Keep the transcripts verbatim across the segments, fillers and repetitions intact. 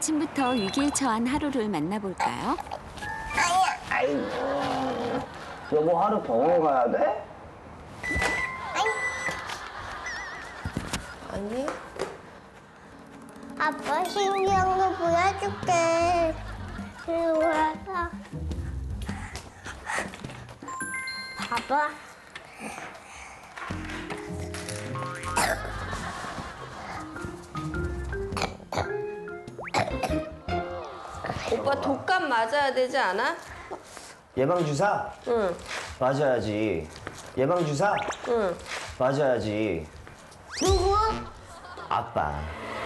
아침부터 위기에 처한 하루를 만나볼까요? 아이고. 여보 하루 병원 가야 돼? 아니. 아빠 신기한 거 보여줄게. 이리 와서. 봐봐. 오빠 독감 맞아야 되지 않아? 예방주사? 응. 맞아야지. 예방주사? 응. 맞아야지. 누구? 아빠.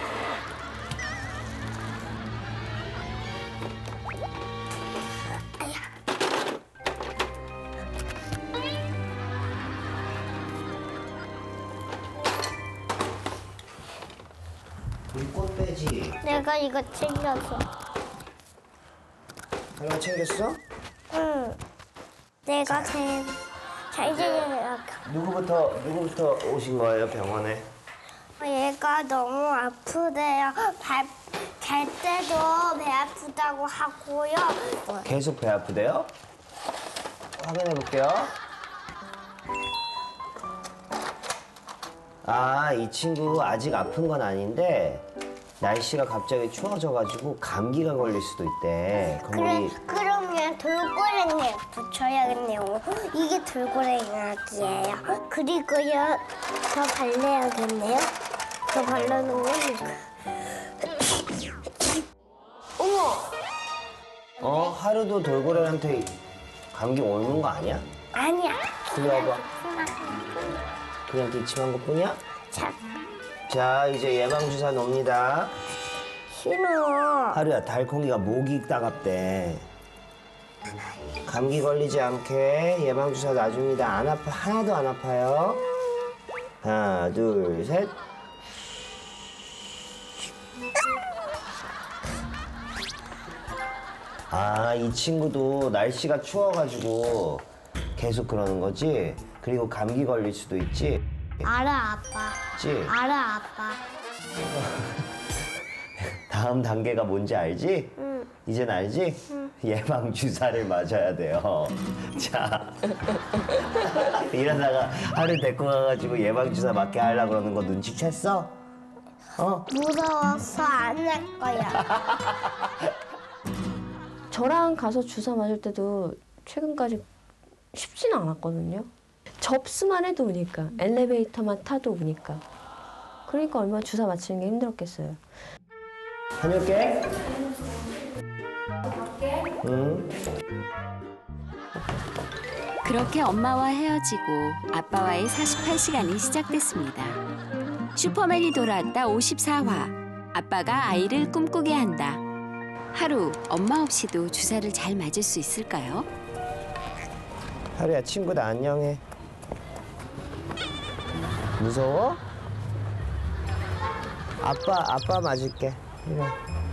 이꽃 빼지. 내가 이거 챙겼어. 하나 챙겼어? 응. 내가 제일 잘 챙겼어. 누구부터 누구부터 오신 거예요 병원에? 얘가 너무 아프대요. 발, 잘 때도 배 아프다고 하고요. 계속 배 아프대요? 확인해 볼게요. 아, 이 친구 아직 아픈 건 아닌데 날씨가 갑자기 추워져가지고 감기가 걸릴 수도 있대. 그럼 그래, 우리 그러면 돌고랭이 붙여야겠네요. 이게 돌고랭이약이에요. 그리고요, 더 발라야겠네요. 더 발라놓으면 어머! 어 하루도 돌고래한테 감기 오는 거 아니야? 아니야. 그래 봐봐. 그냥 기침한 것뿐이야? 참 자 이제 예방주사 놓습니다. 싫어. 하루야 달콩이가 목이 따갑대. 감기 걸리지 않게 예방주사 놔줍니다. 안 아파 하나도 안 아파요. 하나 둘 셋. 아, 이 친구도 날씨가 추워가지고 계속 그러는 거지? 그리고 감기 걸릴 수도 있지? 알아, 아빠. 있지? 알아, 아빠. 다음 단계가 뭔지 알지? 응. 이젠 알지? 응. 예방주사를 맞아야 돼요. 자. 이러다가 하루 데리고 가가지고 예방주사 맞게 하려고 그러는 거 눈치챘어? 어? 무서워서 안 할 거야. 저랑 가서 주사 맞을 때도 최근까지 쉽지는 않았거든요. 접수만 해도 우니까, 엘리베이터만 타도 우니까. 그러니까 얼마나 주사 맞히는 게 힘들었겠어요. 다녀올게. 응. 그렇게 엄마와 헤어지고 아빠와의 사십팔 시간이 시작됐습니다. 슈퍼맨이 돌아왔다 오십사 화. 아빠가 아이를 꿈꾸게 한다. 하루 엄마 없이도 주사를 잘 맞을 수 있을까요? 하루야 친구들 안녕해. 무서워? 아빠 아빠 맞을게. 이리.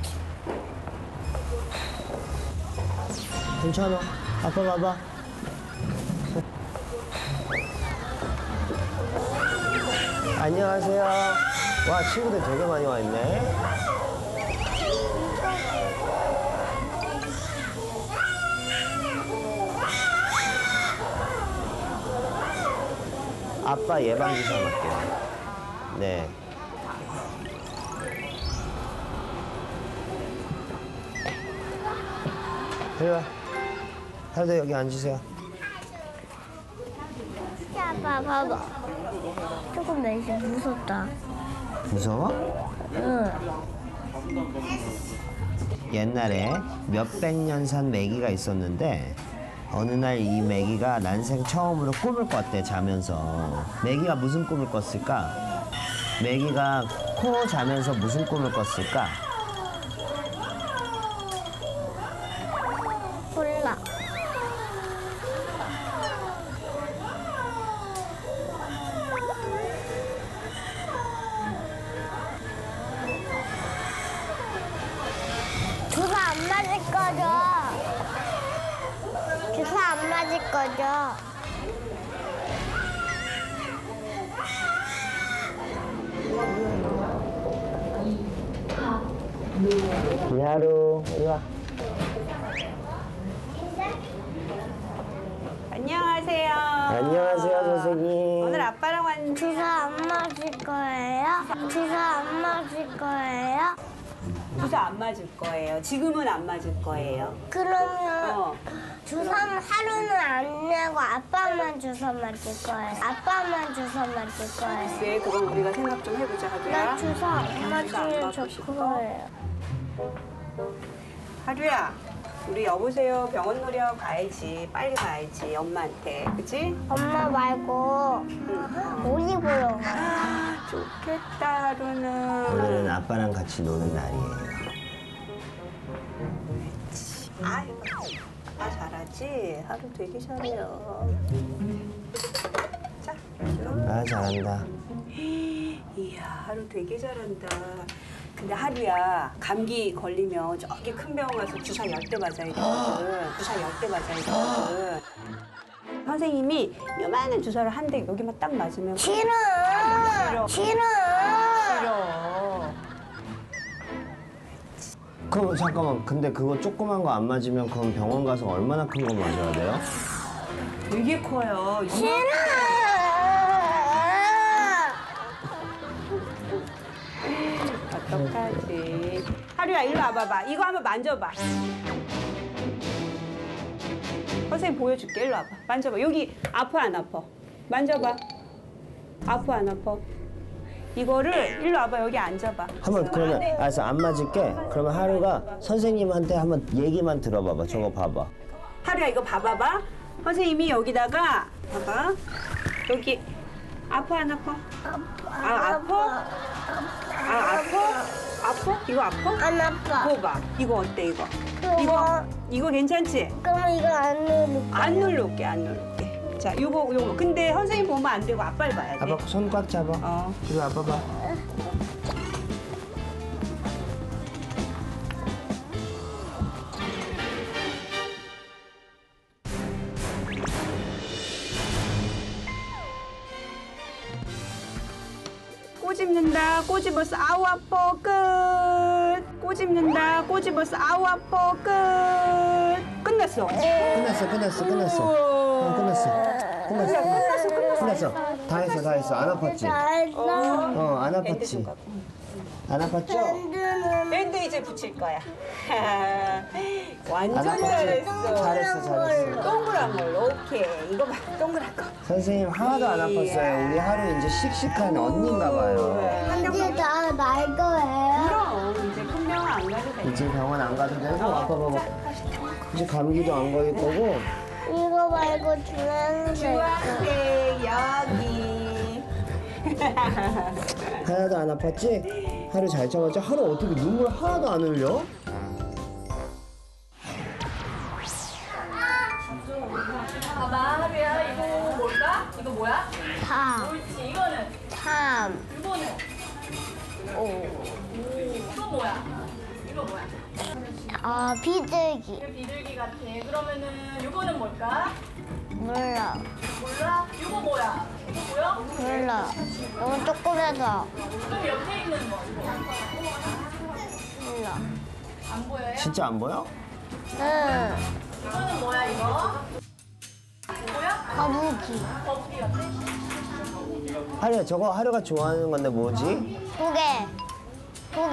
괜찮아. 아빠 봐봐. 안녕하세요. 와 친구들 되게 많이 와 있네. 아빠 예방주사 맞게요. 네. 이리 와. 하루도 여기 앉으세요. 야, 아빠 봐봐. 조금 날씨 무섭다. 무서워? 응. 옛날에 몇백 년 산 메기가 있었는데 어느 날 이 메기가 난생 처음으로 꿈을 꿨대 자면서. 메기가 무슨 꿈을 꿨을까? 메기가 코 자면서 무슨 꿈을 꿨을까? 몰라. 주사 안 맞을 거죠? 주사 안 맞을 거죠? 우리 하루 이리 와. 안녕하세요. 안녕하세요 선생님. 오늘 아빠랑 왔는데 주사 안 맞을 거예요? 주사 안 맞을 거예요? 주사 안 맞을 거예요. 지금은 안 맞을 거예요. 그러면 어. 주사는 하루는 안 내고 아빠만 주사 맞을 거예요. 아빠만 주사 맞을 거예요. 글쎄, 그건 우리가 생각 좀 해보자, 나 하루야. 주사 안 맞으면 맞고 싶어? 좋고요. 하루야, 우리 여보세요. 병원 놀이하고 가야지. 빨리 가야지, 엄마한테. 그치? 엄마 말고 우리 보러 가요. 아, 좋겠다, 하루는. 오늘은 아빠랑 같이 노는 날이에요. 아이고, 아빠 잘하지? 하루 되게 잘해요. 자, 좀. 아 잘한다. 이야, 하루 되게 잘한다. 근데 하루야, 감기 걸리면 저기 큰 병원 가서 주사 열 대 맞아야 되거든. 주사 열 대 맞아야 되거든. 선생님이 요만한 주사를 한 대 여기만 딱 맞으면 싫어. 싫어. 싫어. 싫어. 그럼 잠깐만. 근데 그거 조그만 거 안 맞으면 그럼 병원 가서 얼마나 큰 거 맞아야 돼요? 되게 커요. 싫어. 어떡하지? 하루야, 일로 와봐봐. 이거 한번 만져봐. 선생님 보여줄게. 일로 와봐. 만져봐. 여기 아파 안 아파? 만져봐. 아파 안 아파? 이거를 일로 와봐. 여기 앉아봐. 한번 그러면 알았어 안 맞을게. 그러면 하루가 선생님한테 한번 얘기만 들어봐봐. 저거 봐봐. 하루야, 이거 봐봐봐. 선생님이 여기다가 봐봐. 여기 아파 안 아파? 아, 아파? 아, 아파? 아파? 이거 아파? 안 아파. 이거 봐. 이거 어때, 이거? 그거 이거, 이거 괜찮지? 그럼 이거 안 누를게. 안 누를게, 안 누를게. 자, 요거, 요거. 근데 선생님 보면 안 되고 아빠를 봐야 돼. 아빠 손 꽉 잡아. 어. 이리 아빠 봐. 꼬집는다, 꼬집었어, 아우 아파, 끝. 꼬집는다, 꼬집었어, 아우 아파, 끝. 끝났어. 끝났어 끝났어 끝났어. 어, 끝났어. 끝났어. 끝났어, 끝났어. 끝났어. 다 했어 다 했어. 안 아팠지? 잘했어. 어 안 밴드 아팠지? 좀 갖고. 안 아팠죠? 밴드는 밴드 이제 붙일 거야. 완전 안 아팠지? 잘했어. 잘했어 잘했어. 동그란 걸로, 오케이. 이거 봐, 동그란 거. 선생님 하나도 안 아팠어요. 우리 하루 이제 씩씩한 언니인가 봐요. 이제 다 날 거예요. 그럼 이제 큰 병원 안 가도 돼. 이제 병원 안 가도 되고 아빠 봐봐. 이제 감기도 안 걸릴 거고. 이거 말고 주황색. 주황색 여기. 하나도 안 아팠지? 하루 잘 참았죠? 하루 어떻게 눈물 하나도 안 흘려? 봐봐, 하루야. 이거 뭘까? 이거 뭐야? 삼. 옳지. 이거는 삼. 이거는 오. 이거 뭐야? 이거 뭐야? 아, 비둘기. 이거 비둘기 같아. 그러면은 이거는 뭘까? 몰라. 몰라? 이거 뭐야? 이거 뭐야? 몰라. 너무 조그매서. 그럼 옆에 있는 거 몰라. 안 보여요? 진짜 안 보여? 응. 이거는 뭐야 이거? 뭐야? 거북이. 거북이 같아? 하루야 저거 하루가 좋아하는 건데 뭐지? 두 개. 두 개.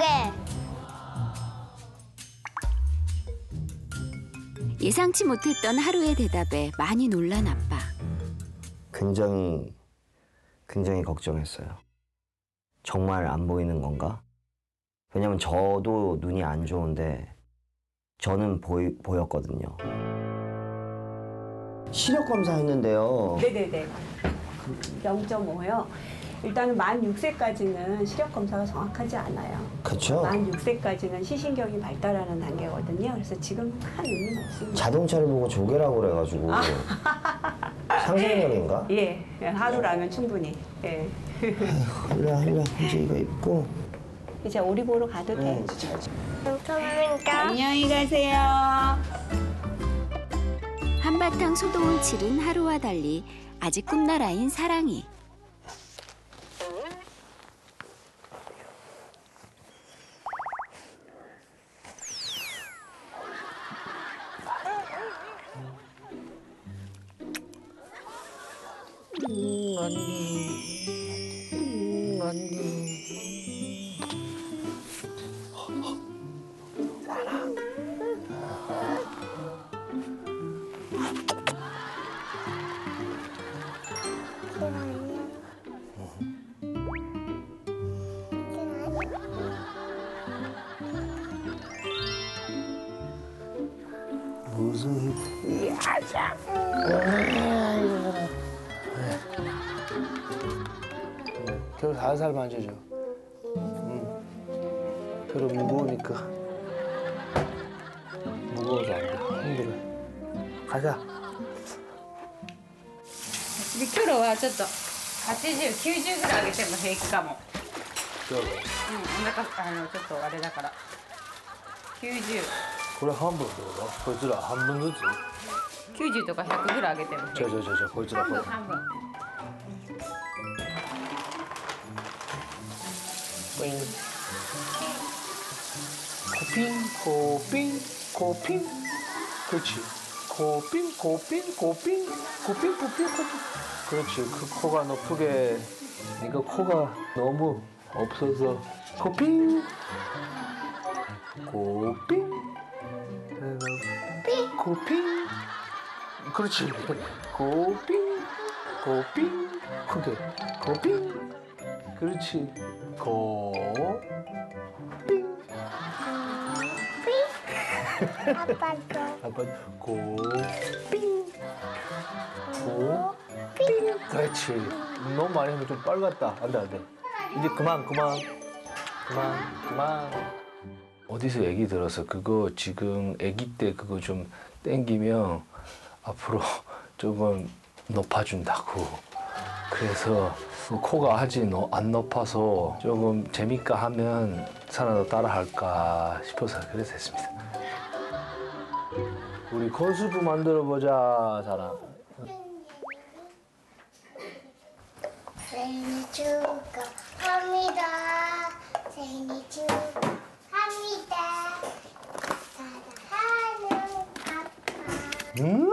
예상치 못했던 하루의 대답에 많이 놀란 아빠. 굉장히 굉장히 걱정했어요. 정말 안 보이는 건가? 왜냐면 저도 눈이 안 좋은데 저는 보이, 보였거든요. 시력 검사했는데요. 네네네. 영 점 오요. 일단은 만 육 세까지는 시력 검사가 정확하지 않아요. 그렇죠? 만 육 세까지는 시신경이 발달하는 단계거든요. 그래서 지금 큰 의미는 없습니다. 자동차를 보고 조개라고 그래가지고 상상력인가? 예, 하루라면 충분히. 예. 하루야 하루야 이제 이거 입고 이제 오리 보러 가도 돼. 네, 이제 잘 감사합니다. 안녕히 가세요. 한바탕 소동을 치른 하루와 달리 아직 꿈나라인 사랑이. 음, 언니. 음, 언니. 무슨 야자. 별 살살 만져줘. 응. 별로 무거우니까. 무거워서 안 돼. 힘들어. 가자. でキョロはちょっとはちじゅう、きゅうじゅうぐらい上げても平気かも。 今日うん、お腹あのちょっとあれだから。きゅうじゅう、 これ半分ってことこいつら半分ずつきゅうじゅうとかひゃくぐらい上げてもじゃ平気。 あじゃあじゃあじゃあこいつら半これ分半分。 코핑 코핑 코핑 그렇지 코핑 코핑 코핑 코핑 코핑 코핑 그렇지 그 코가 높게 네가 코가 너무 없어서 코핑 코핑 코핑 그렇지 코핑 코핑 크게 코핑 그렇지 코핑 아빠도. 아빠 고빙 고빙 그렇지 너무 많이 하면 좀 빨갛다 안돼 안돼 이제 그만 그만 그만 그만 어디서 얘기 들어서 그거 지금 아기 때 그거 좀 땡기면 앞으로 조금 높아준다고 그래서 코가 아직 안 높아서 조금 재밌게 하면 사람도 따라 할까 싶어서 그래서 했습니다. 우리 콘수프 만들어 보자, 사람. 생일 축하합니다. 생일 축하합니다. 사랑하는 아빠. 음?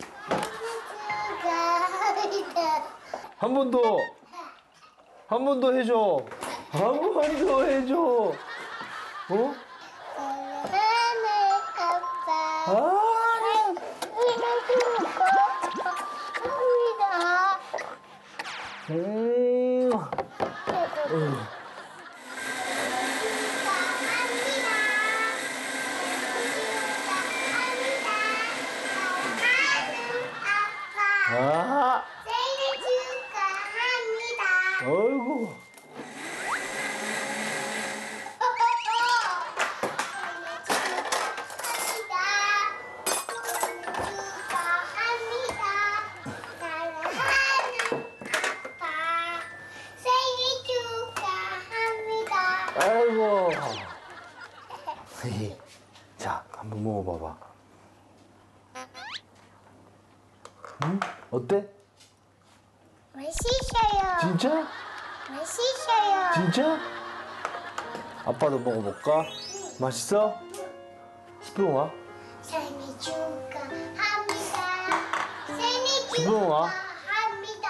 생일 축하합니다. 한 번 더. 한 번 더 해줘. 한 번 더 해줘. 어? 사랑하는 아빠. 아. 생일 축하합니다. 음. 음. 아. 생일 축하합니다. 어이구. 아이고. 자, 한번 먹어봐봐. 응? 어때? 맛있어요. 진짜? 맛있어요. 진짜? 아빠도 먹어볼까? 맛있어? 스푼 와? 생일 축하합니다. 생일 스푼 와? 축하합니다.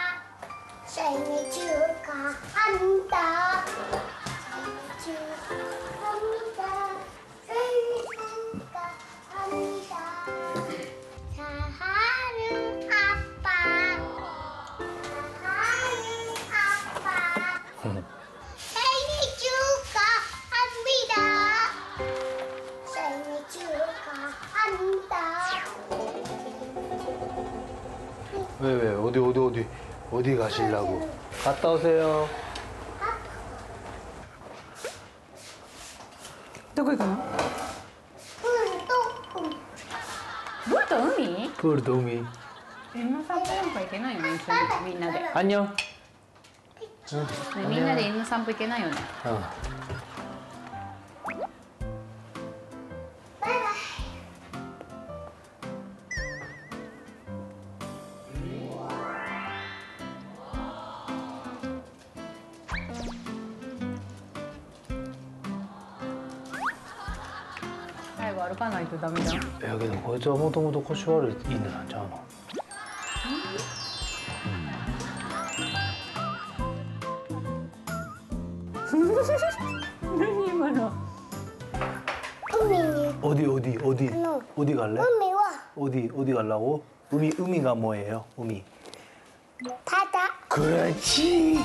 생일 축하합니다. 생일 축하합니다. 생일 축하합니다. 사랑하는 아빠. 사랑하는 아빠. 생일 축하합니다. 생일 축하합니다. 왜, 왜? 어디, 어디, 어디? 어디 가시려고? 갔다 오세요. どこ行くの？ 꿀떡. ブルと海？ 푸르 도미. 犬散歩なんか行けないよね、一緒にみんなで。ね 안녕. みんなで犬散歩行けないよね。 어. 最後歩かないとダメじゃん。 야, 근데 거기서 모토모토 코시와를 이는 않잖아. 何今の 우미. 어디 어디 어디 응. 어디 갈래? 우미와 어디 어디 가려고? 의미 의미가 뭐예요? 의미. 바다. 그렇지.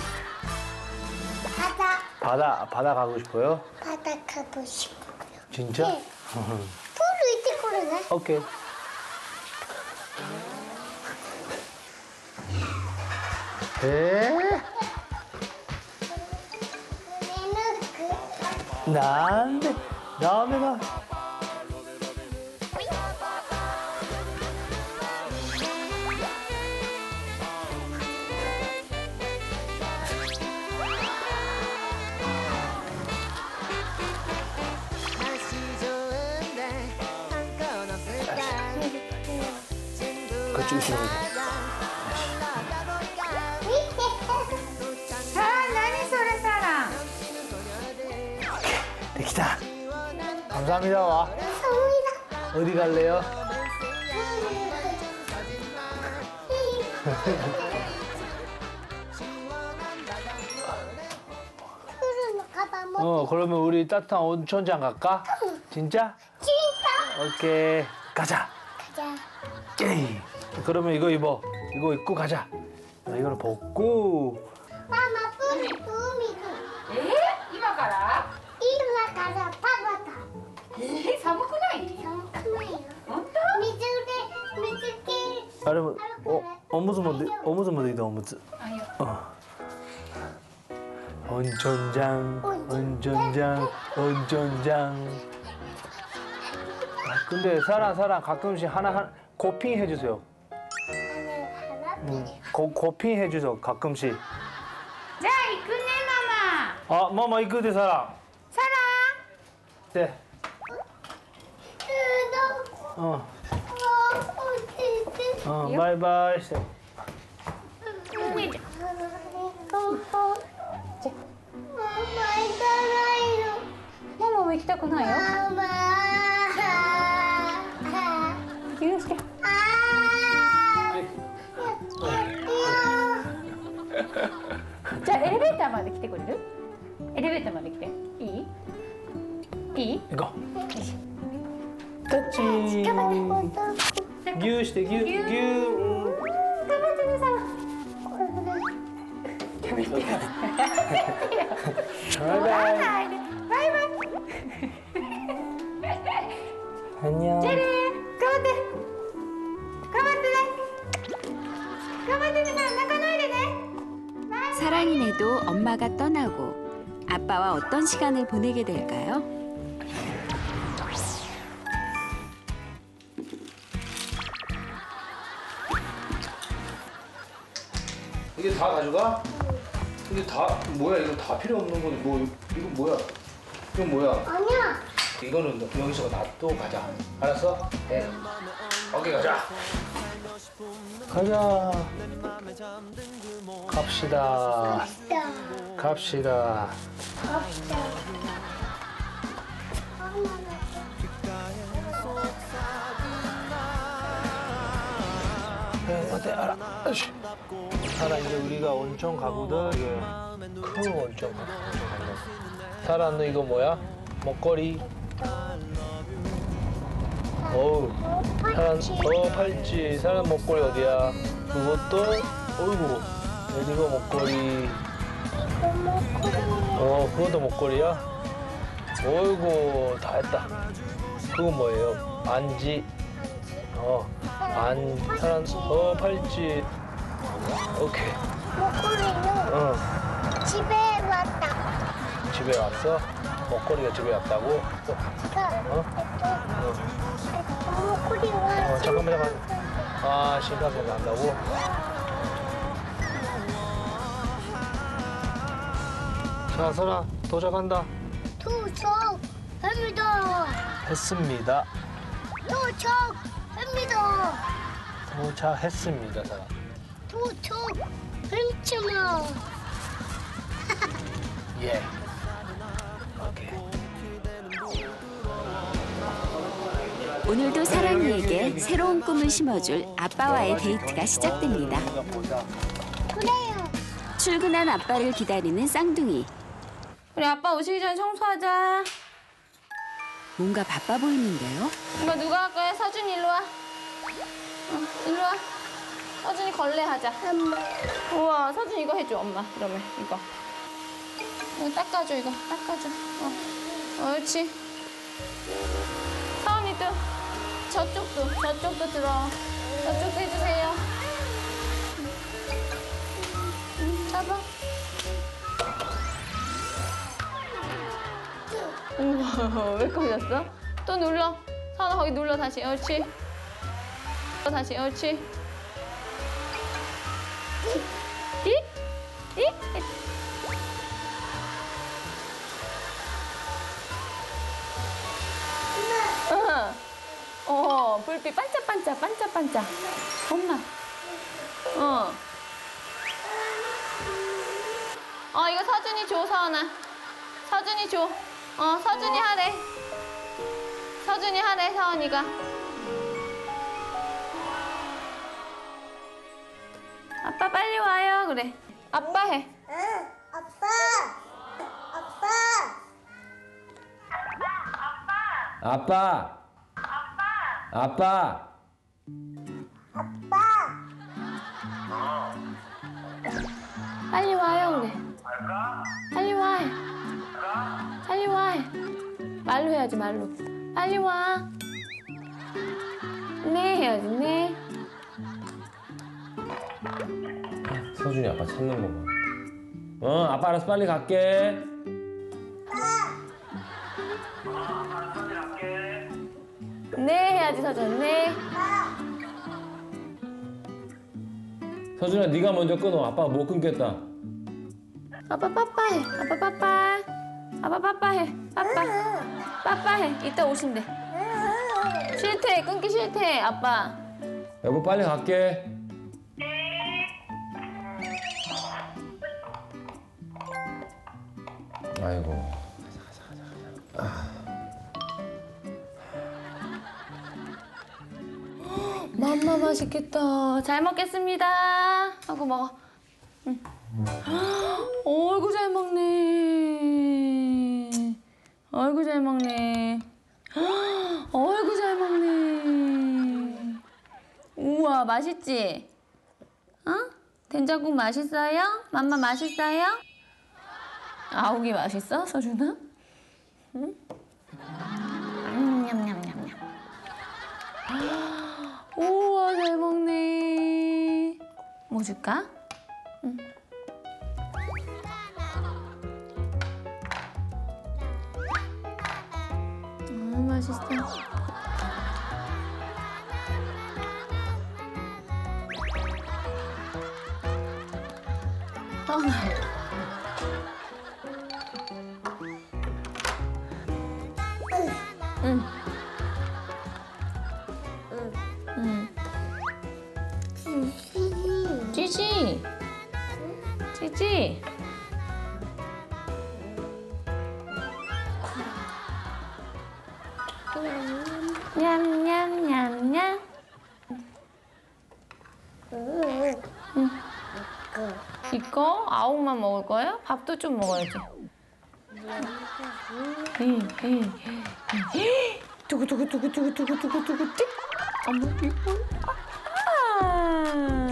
바다. 바다 바다 가고 싶어요? 바다 가고 싶어요. 진짜? 네. 풀을 이때 그러네. 오케이. 에? 얘는 그 난데 다음에가 그쪽 있으면 사랑何それサラン 되기다. 감사합니다. 와. 성이다. 어디 갈래요? 풀은 가봐 뭐. 어 그러면 우리 따뜻한 온천장 갈까? 진짜? 진짜. 오케이 가자. 가자. 에이. 그러면 이거 입어. 이거 입고 가자. 아, 이거를 벗고. 마마 풀이 뿜이고. え今から 이리와 가자 바바다. え寒くない 잠깐만요. 本 미주대 미주길. 여러분 어 어무즈 뭐지? 어무즈 뭐지? 어무즈. 当あいや 어. 온천장, 온천장, 온천장. 아, 근데 사랑 사랑 가끔씩 하나 한 고핑 해주세요. 음, 고 고핑 해주세요 가끔씩. じゃあ行くねママ 아 마마 이거대 사랑. サラ 네. 너 어. 어디 어 바이바이. ン 엄마 있잖아요. ママも行きたくないよ 엄마. 許して じゃあエレベーターまで来てくれるエレベーターまで来ていいいい 이거. 터치. 유してぎゅぎゅ。 頑張ってねサラやめてよバイバイ。 バイバイ 안녕. じゃあね頑張って頑張ってね頑張ってね泣かないでね 사랑이네도 엄마가 떠나고 아빠와 어떤 시간을 보내게 될까요? 이게 다 가져가? 이게 다 뭐야? 이거 다 필요 없는 건데 뭐 이거 뭐야? 이건 뭐야? 아니야. 이거는 너- 여기서 놔둬 가자. 알았어? 네. 오케이 가자. 가자. 갑시다. 있다. 갑시다. 없다. 네, 어때? 알아. 아이씨. 살아 이제 우리가 온천 가거든. 이게 큰 온천 가. 살아 너 이거 뭐야? 목걸이. 어우. 사람 어 팔찌. 사람 목걸이 어디야? 그것도 어이구. 이거 목걸이. 어 그것도 목걸이야? 어이구 다 했다. 그건 뭐예요? 안지. 어, 안, 사람, 어, 팔찌. 오케이. 목걸이는 어, 집에 왔다. 집에 왔어? 목걸이가 집에 왔다고? 어, 어? 어, 목걸이가 어 잠깐만, 잠깐만. 아, 신칸센 간다고? 자, 설아, 도착한다. 도착합니다. 했습니다. 도착합니다. 도착했습니다, 설아. 도착했지마. 예. 오케이. 오늘도 사랑이에게 새로운 꿈을 심어줄 아빠와의 데이트가 시작됩니다. 그래요. 출근한 아빠를 기다리는 쌍둥이. 우리 아빠 오시기 전에 청소하자. 뭔가 바빠 보이는데요. 이거 누가 할 거야? 서준이 일로 와. 어, 일로 와. 서준이 걸레 하자. 우와, 서준 이거 해줘, 엄마. 그러면 이거. 이거 닦아줘, 이거. 닦아줘. 어, 옳지. 서은이도 저쪽도, 저쪽도 들어. 저쪽도 해주세요. 응, 잡아. 우와, 왜 꺼졌어? 또 눌러. 서은아, 거기 눌러, 다시. 옳지. 다시, 옳지. 이? 이? 어, 어, 불빛 반짝반짝, 반짝반짝. 엄마. 어. 어, 이거 서준이 줘, 서은아. 서준이 줘. 어, 서준이 하래. 서준이 하래, 서은이가. 아빠 빨리 와요, 그래. 아빠 해. 응, 아빠. 아빠. 아빠. 아빠. 아빠. 빨리 와요, 그래. 빨리 와. 빨리 와. 말로 해야지, 말로. 빨리 와. 네, 해야지, 네. 서준이 아빠 찾는 거 봐. 어, 아빠 알아서 빨리 갈게. 네, 해야지, 서준, 네. 서준아, 네가 먼저 끊어. 아빠가 못 끊겠다. 아빠 빠빠해. 아빠 빠빠. 아빠 빠빠해. 빠빠. 빠빠해. 이따 오신대. 싫대. 끊기 싫대, 아빠. 여보, 빨리 갈게. 아이고. 맘마 맛있겠다. 잘 먹겠습니다. 하고 먹어. 응. 어이구 잘 먹네. 어이구 잘 먹네. 어이구 잘 먹네. 우와 맛있지? 어? 된장국 맛있어요? 맘마 맛있어요? 아욱이 맛있어? 서준아? 응? 음, 냠냠냠냠. 우와 잘 먹네. 뭐 줄까? 응. 음 맛있어. 어. 응. 응. 찌지. 찌지. 냠냠냠냠. 응. 이거 아욱만 먹을 거야? 밥도 좀 먹어야지. 에이, 에이, 에이. 두구 두구 두구 두구 두구 두구 두구 띡. 어머 이거. 아.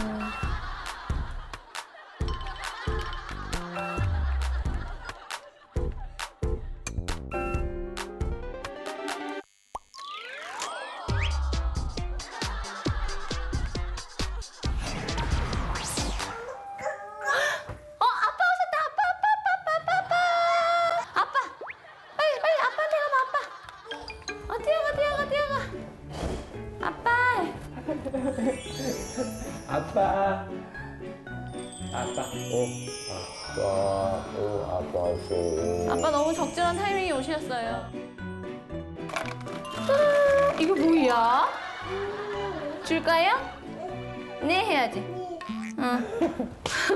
아빠. 아빠. 오. 아빠. 오, 아빠 왔어. 아빠 너무 적절한 타이밍에 오셨어요. 음, 이거 뭐야? 줄까요? 네 해야지. 응.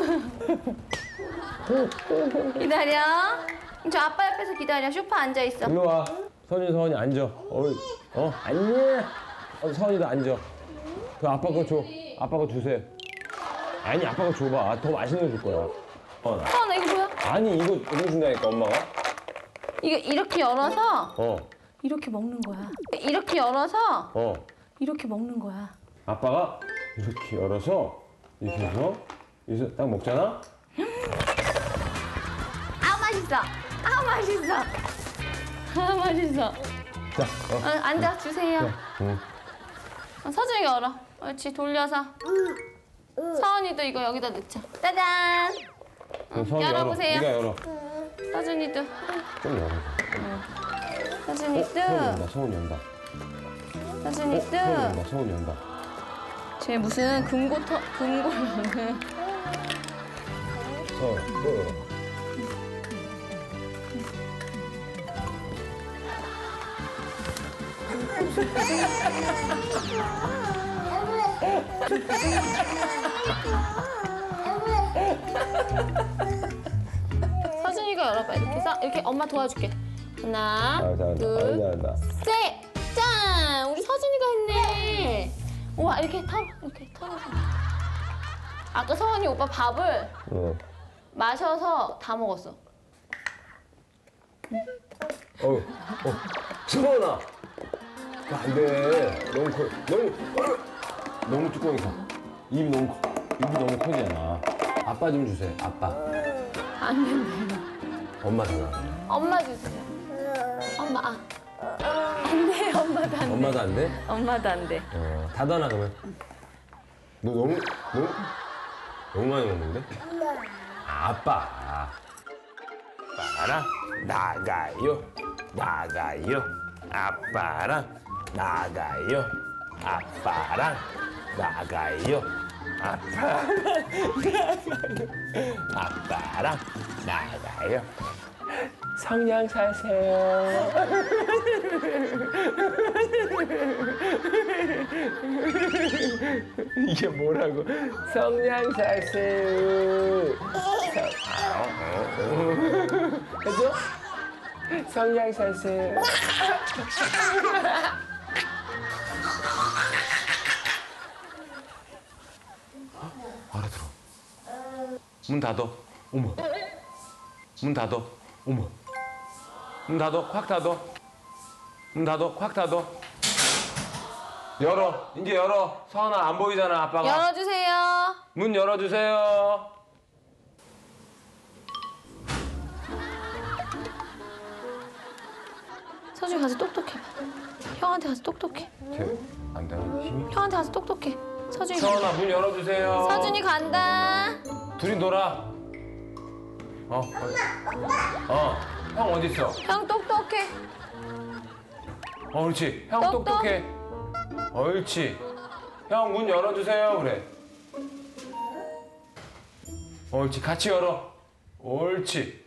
기다려. 저 아빠 옆에서 기다려. 소파 앉아 있어. 일로 와. 서준이, 서원이 앉아. 어, 어, 앉니? 어, 서원이도 앉아. 그 아빠 거 줘. 아빠 거 주세요. 아니, 아빠가 줘봐. 더 맛있는 거 줄 거야. 어, 나. 어, 나 이거 뭐야? 아니 이거 해준다니까 엄마가. 이거 이렇게 열어서 어. 이렇게 먹는 거야. 이렇게 열어서 어. 이렇게 먹는 거야. 아빠가 이렇게 열어서 이렇게 해서 여기서 딱 먹잖아. 아 맛있어. 아 맛있어. 아 맛있어. 자, 어. 어, 앉아 주세요. 응. 어, 서준이 열어. 옳지 돌려서. 서은이도 이거 여기다 넣자. 짜잔. 그럼 서은이 열어보세요. 열어. 네가 열어. 서준이도. 좀 열어. 어, 서준이도. 서은이 연다. 서은이 연다. 어, 서준이도. 서은이 연다. 서은이 연다. 쟤 무슨 금고 터 금고 여는. 서은, 또 열어. 서준이가 열어봐. 이렇게 해서 이렇게 엄마 도와줄게. 하나, 아, 잘한다. 둘, 아, 잘한다. 셋. 짠! 우리 서준이가 했네. 우와 이렇게 털 이렇게 털어서. 아까 서원이 오빠 밥을 어. 마셔서 다 먹었어. 어, 어. 승원아. 그거 안 돼. 너무 커. 너무, 어, 너무 뚜껑이 커. 입이 너무 커. 입이 너무 커지잖아. 아빠 좀 주세요. 아빠. 안 된대요. 엄마 전화. 엄마 주세요. 엄마 아. 안 돼. 엄마도 안 돼. 엄마도 안 돼? 엄마도 안 돼. 어, 닫아놔 그러면. 너 너무 너무 너무 많이 먹는데? 아빠. 아빠랑 나가요. 나가요. 아빠랑 나가요. 아빠랑 나가요. 아빠. 아빠랑 나가요. 성냥 사세요. 이게 뭐라고? 성냥 사세요. 해줘? 성냥 사세요. 알아들어. 문 닫어. 어머. 문 닫어. 어머. 문 닫어. 확 닫어. 문 닫어. 확 닫어. 열어. 이제 열어. 서은아 안 보이잖아 아빠가. 열어주세요. 문 열어주세요. 서준이 가서 똑똑해. 형한테 가서 똑똑해. 안 돼. 힘이. 형한테 가서 똑똑해. 서준이. 서은아 문 열어주세요. 서준이 간다. 둘이 놀아. 어. 어. 형 어디 있어? 형 똑똑해. 어, 그렇지. 형 똑똑. 똑똑해. 어, 옳지. 형 문 열어주세요. 그래. 옳지. 같이 열어. 옳지.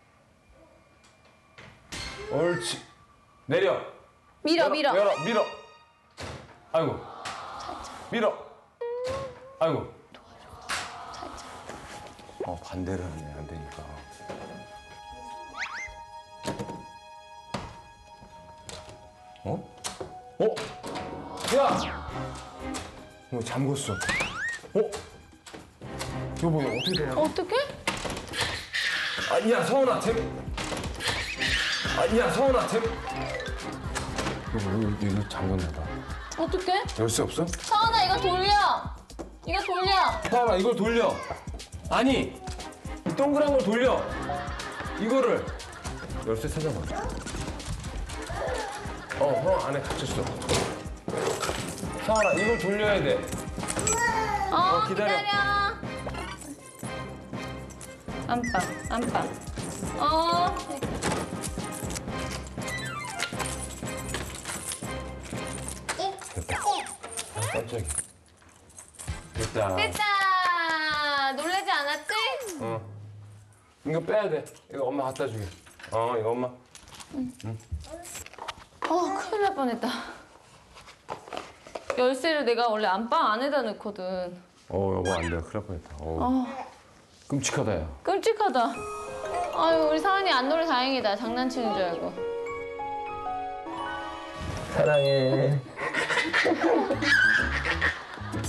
옳지. 내려. 밀어 열어, 밀어. 열어. 밀어. 아이고. 밀어. 아이고. 어, 반대를 하네. 안 되니까. 어? 어? 야! 어, 잠궜어. 어? 여보, 이거 어떻게 되냐? 어떡해? 아니야, 서은아, 제... 아니야, 서은아, 제... 여보, 이거, 이거 잠궜나 봐. 어떡해? 열쇠 없어? 서은아 이거 돌려. 이거 돌려. 서은아, 이걸 돌려. 아니, 이 동그란 걸 돌려. 이거를. 열쇠 찾아봐. 어, 형 안에 갇혔어. 서은아, 이걸 돌려야 돼. 어, 어, 기다려. 기다려. 안방, 안방. 어. 됐다. 아, 깜짝이야. 됐다. 됐다. 놀라지 않았지? 어. 이거 빼야 돼. 이거 엄마 갖다 주게. 어, 이거 엄마. 어, 큰일 날 뻔했다. 열쇠를 내가 원래 안방 안에다 넣거든. 어, 여보 안 돼. 큰일 날 뻔했다. 어. 어, 끔찍하다, 야. 끔찍하다. 아유, 우리 사은이 안 놀래 다행이다. 장난치는 줄 알고. 사랑해.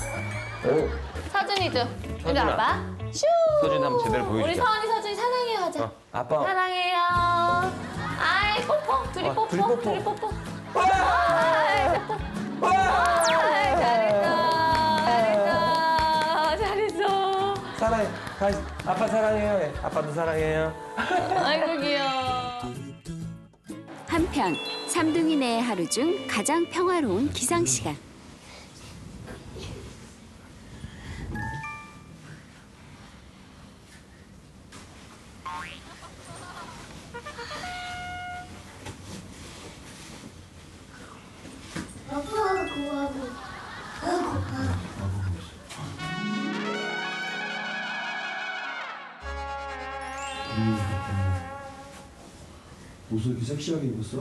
오. 서준이도. 이리 서준아. 와봐. 슈. 서준이 한번 제대로 보여주자. 우리 서은이 서준이 사랑해 하자. 어, 아빠. 사랑해요. 아이 뽀뽀. 둘이 아, 뽀뽀. 둘이 뽀뽀. 둘이 뽀뽀. 아이, 뽀뽀. 아이, 잘했어. 잘했어. 잘했어. 사랑해. 다시. 아빠 사랑해요. 네, 아빠도 사랑해요. 아이고 귀여워. 한편 삼둥이네의 하루 중 가장 평화로운 기상 시간. 옷을 이렇게 섹시하게 입었어?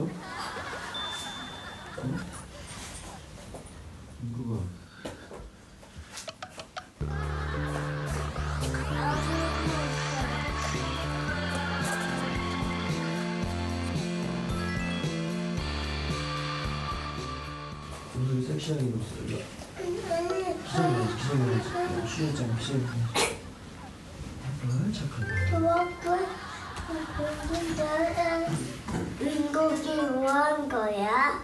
어? 이거 봐. 옷을 섹시하게 입었어. 이거. 기생해야지, 기생해야지. 쉬었잖아, 기생해야지. 아, 착하다. 민국이 뭐 한 거야?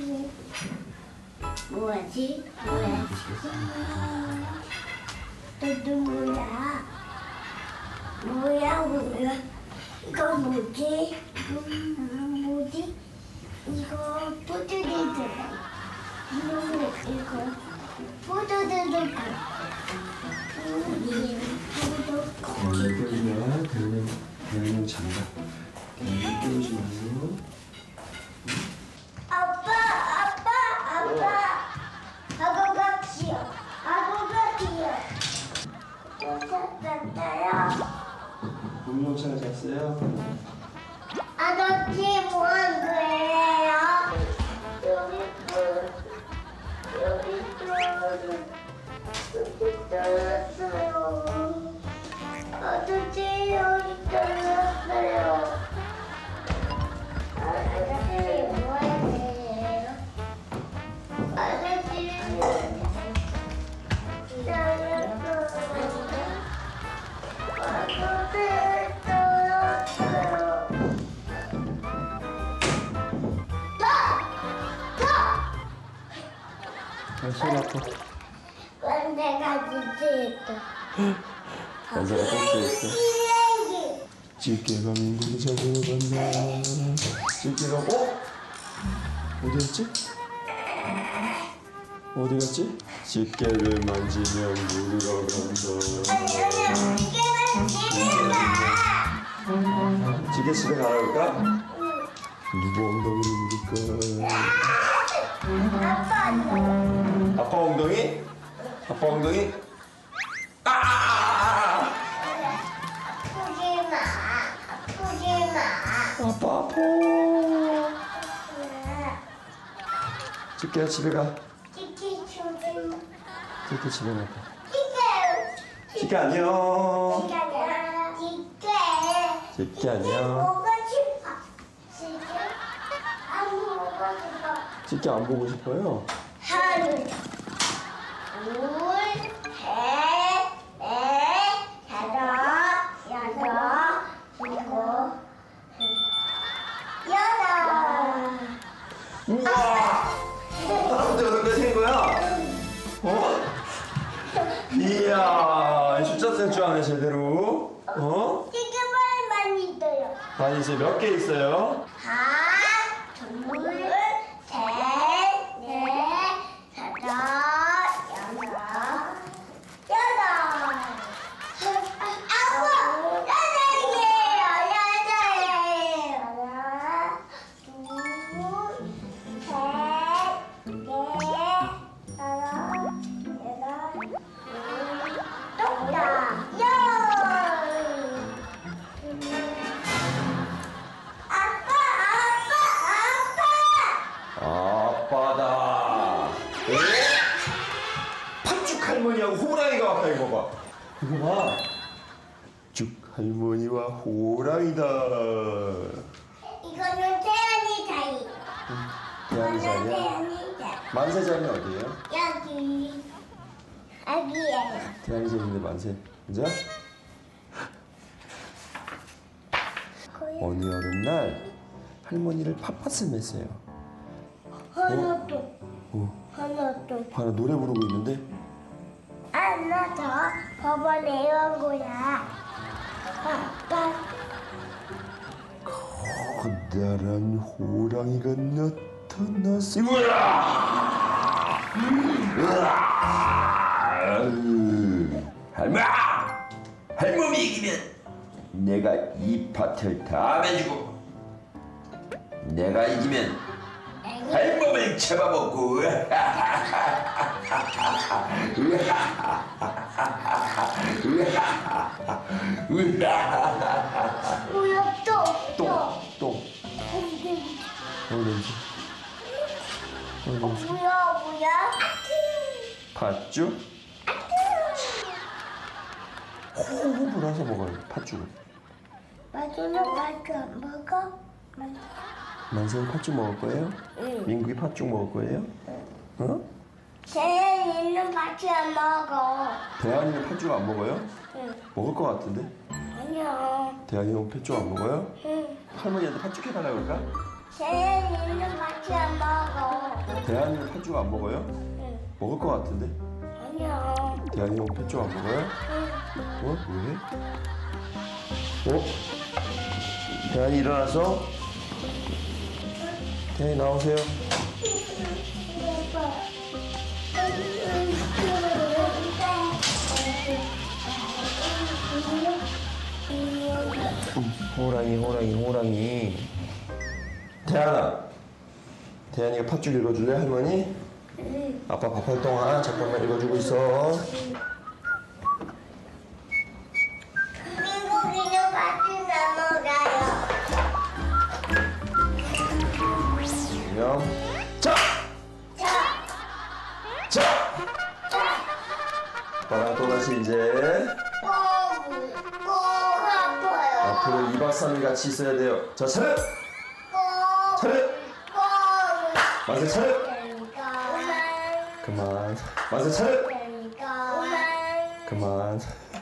뭐지? 뭐야? 너 누구야? 뭐야 뭐야? 이거 뭐지? 음, 뭐지? 이거 포도들들. 이거 이거 포도들들. 어, 깨우지 마. 그냥, 그냥 잔다. 그냥 깨우지 마요. 아빠, 아빠, 아빠. 아고가 귀여. 아고가 귀여. 찾았어요. 공룡차를 잤어요? 아저씨 뭐 한 거예요? 여기 또, 여기 또, 여기 떨어졌어요. 아저씨 여기 떨어졌어요. 아저씨 뭐 하세요? 아저씨 떨어졌어요. 아저씨 떨어졌어요. 아, 손 아파. 내가 지지했다. 간사가 꼭지했어. 집게가 민국이 잡으러 간다. 집게가, 어? 어디였지? 어디 갔지? 집게를 만지면 물으러 간다. 집게 집에 가라 그럴까? 누구 엉덩이를 물을까? 아빠 엉덩이? 아빠 엉덩이? 아! 아프지 마. 아프지 마. 아빠 아파. 집게야 집에 가. 치킨 주지 마. 집게 집에 가. 치킨. 집게 안녕. 치킨 아니야. 치킨. 집게 안녕. 먹고 싶어. 치킨. 안 먹고 싶어. 집게 안 보고 싶어요? 하나, 둘, 셋, 넷, 다섯, 여섯, 일곱, 여덟. 우와! 하나부터 여덟까지 한 거야? 어? 이야, 숫자 쓸 줄 아네 제대로. 어? 지금은 많이 있어요. 아니 이제 몇 개 있어요? 하나, 둘, 셋, 넷, 다섯, 여섯, 여덟. 아홉, 여덟이에요. 여덟. 하나, 둘, 셋, 넷, 다섯, 여섯, 똑다. 열. 아빠, 아빠, 아빠. 아빠다. 에? 팥죽 할머니하고 호랑이가 왔다 이거 봐. 이거 봐. 죽 할머니와 호랑이다. 이거는 태연이 자리. 대한이 이거는 자리야? 태연이 자리. 만세 자리는 어디예요? 여기. 여기에요. 대한이 자리인데 만세. 그죠? 어느 여름날 할머니를 팥팥을 맸어요. 하나 또. 어, 하나 또. 하나 노래 부르고 있는데 하나 더. 봐봐 내려온 거야. 아빠. 커다란 호랑이가 나타났어요. 으아! 으아! 할머! 할멈이 이기면 내가 이 밭을 다 매주고 내가 이기면 할멈을 잡아먹고 뭐야 또. 똥! 똥! 어 냄새 어 냄새 뭐야 뭐야? 팥죽? 호흡 불어서 먹어요 팥죽을. 마지막 맛도 안 먹어? 만세는 팥죽 먹을 거예요? 응. 민국이 팥죽 먹을 거예요? 어? 쟤는 맛이 안 먹어. 대한이는 팥죽 안 먹어요? 응. 먹을 것 같은데? 아니야. 대한이는 팥죽 안 먹어요? 응. 할머니한테 팥죽 해달라고 그럴까? 쟤는 맛이 안 먹어. 대한이는 팥죽 안 먹어요? 응. 먹을 것 같은데? 아니야. 대한이는 팥죽 안 먹어요? 응. 어? 왜? 어? 대한이 일어났어? 대한이 나오세요. 호랑이 호랑이 호랑이. 대한아, 대한이가 팥죽 읽어줄래 할머니? 응. 아빠 밥할 동안 잠깐만 읽어주고 있어. 민국이는 맛이 넘어가요. 안녕. 자! 자, 자! 아빠랑 또다시 이제 꼭, 꼭 아파요. 앞으로 이 박 삼 일 같이 있어야 돼요. 자, 차렷! 꼭, 차렷! 꼭. 만세 차렷! 그만. 그만. 만세 차렷! 그만. 그만.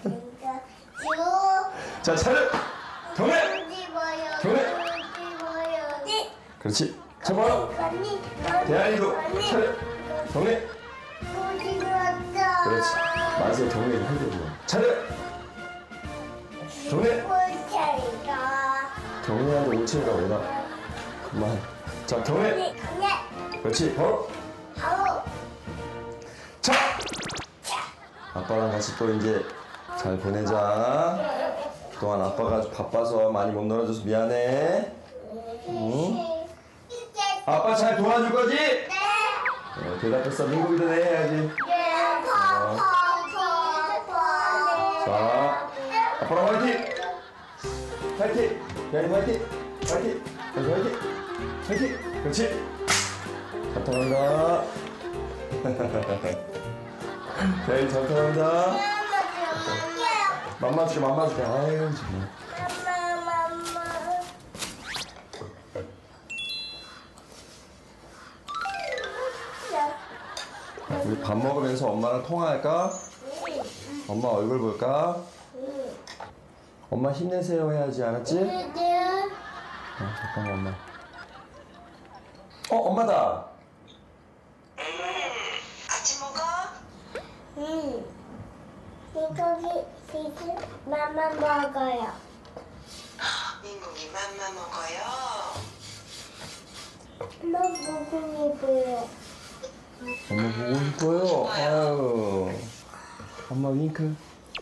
쭉. 자, 차렷! 경례! 뒤집어요. 경례! 뒤집어요. 네. 그렇지. 잡아라. 언니, 대한이도 차렷! 경례! 뒤집었어. 그렇지. 만세 경례 좀 해줘요. 차렷! 경례! 꼴차리가. 경례하는데 오칠이가 왜 나? 그만. 자, 경례! 네, 네. 그렇지. 바로. 바로. 자! 아빠랑 같이 또 이제 잘 보내자. 그동안 아빠가 바빠서 많이 못 놀아줘서 미안해. 응? 아빠 잘 도와줄 거지? 네. 어, 대답했어. 민국이도 네 해야지. 네. 퍼, 퍼, 퍼, 퍼. 자, 아빠랑 화이팅! 화이팅! 야이 화이팅! 화이팅! 야이 화이팅! 화이팅! 그렇지! 잘 타간다. 야이 잘 타간다. 맘마 줄게, 맘마 줄게. 아유, 정말. 우리 밥 먹으면서 엄마랑 통화할까? 엄마 얼굴 볼까? 엄마 힘내세요 해야지, 알았지? 어, 잠깐만 엄마. 어, 엄마다. 같이 먹어? 응. 민국이 지금 맘마 먹어요. 민국이 맘마 먹어요? 엄마 보고 싶어요. 엄마 보고 싶어요. 아유. 엄마 윙크.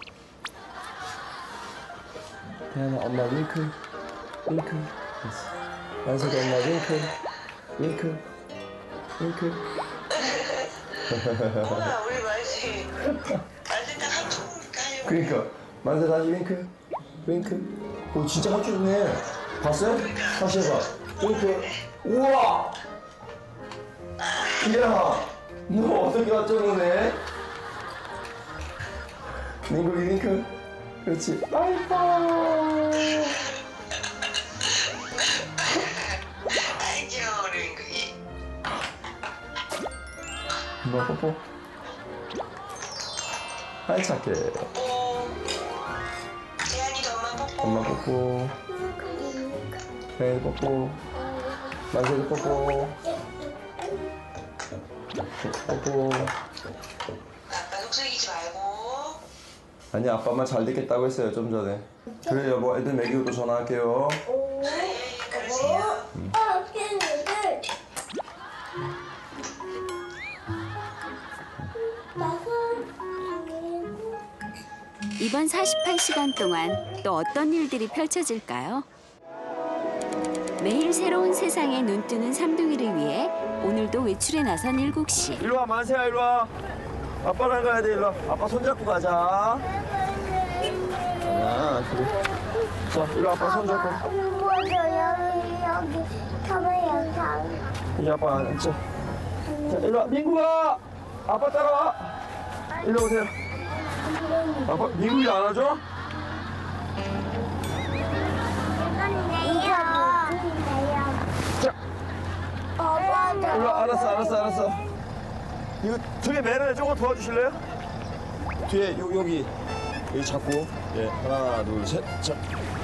태연아, 엄마 윙크. 윙크. 됐어. 만석이 엄마 윙크. 윙크. 윙크. 우와 우리 말씨 말들 딱 합쳐보니까 하려고. 그러니까 만세 다시 윙크. 윙크. 오, 진짜 합쳐주네. 봤어요? 다시 해봐. 윙크. 우와. 이야, 너 어떻게 맞춰놓네? 민국이 윙크. 그렇지. 아이고. 아이고 우리 민국이. 엄마 뽀뽀. 아이 착해. 뽀뽀. 대한이도 엄마 뽀뽀. 엄마 뽀뽀. 태연이 뽀뽀. 만세도 뽀뽀. 뽀뽀. 아빠 속삭이지 말고. 아니 아빠만 잘 됐겠다고 했어요 좀 전에. 그래 여보 애들 먹이고 또 전화할게요. 네, 그러세요. 이번 사십팔 시간 동안 또 어떤 일들이 펼쳐질까요? 매일 새로운 세상에 눈뜨는 삼둥이를 위해 오늘도 외출에 나선 일국 씨. 일로 와 만세야 일로 와. 아빠랑 가야 돼 일로 와. 아빠 손잡고 가자. 아 그래. 자 일로 와, 아빠 손잡고. 여기 여기 카메라 영상. 이제 아빠 앉자. 자 일로 와 민구가. 아빠 따라와. 일로 오세요. 아빠 민구이 안아줘? 자 일로 와 알았어 알았어 알았어. 이거 등에 매를 조금 도와주실래요? 뒤에 요, 여기 여기 잡고 예 하나 둘 셋 자.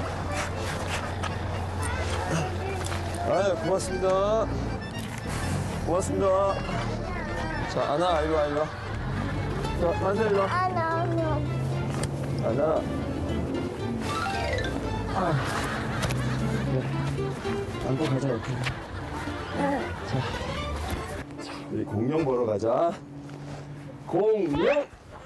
아유 고맙습니다. 고맙습니다. 자 안아 일로 와 일로 와. 자 만세 일로 와. 안아 안아. 안아. 아. 네. 안고 가자 이렇게. 자. 자 우리 공룡 보러 가자. 공룡.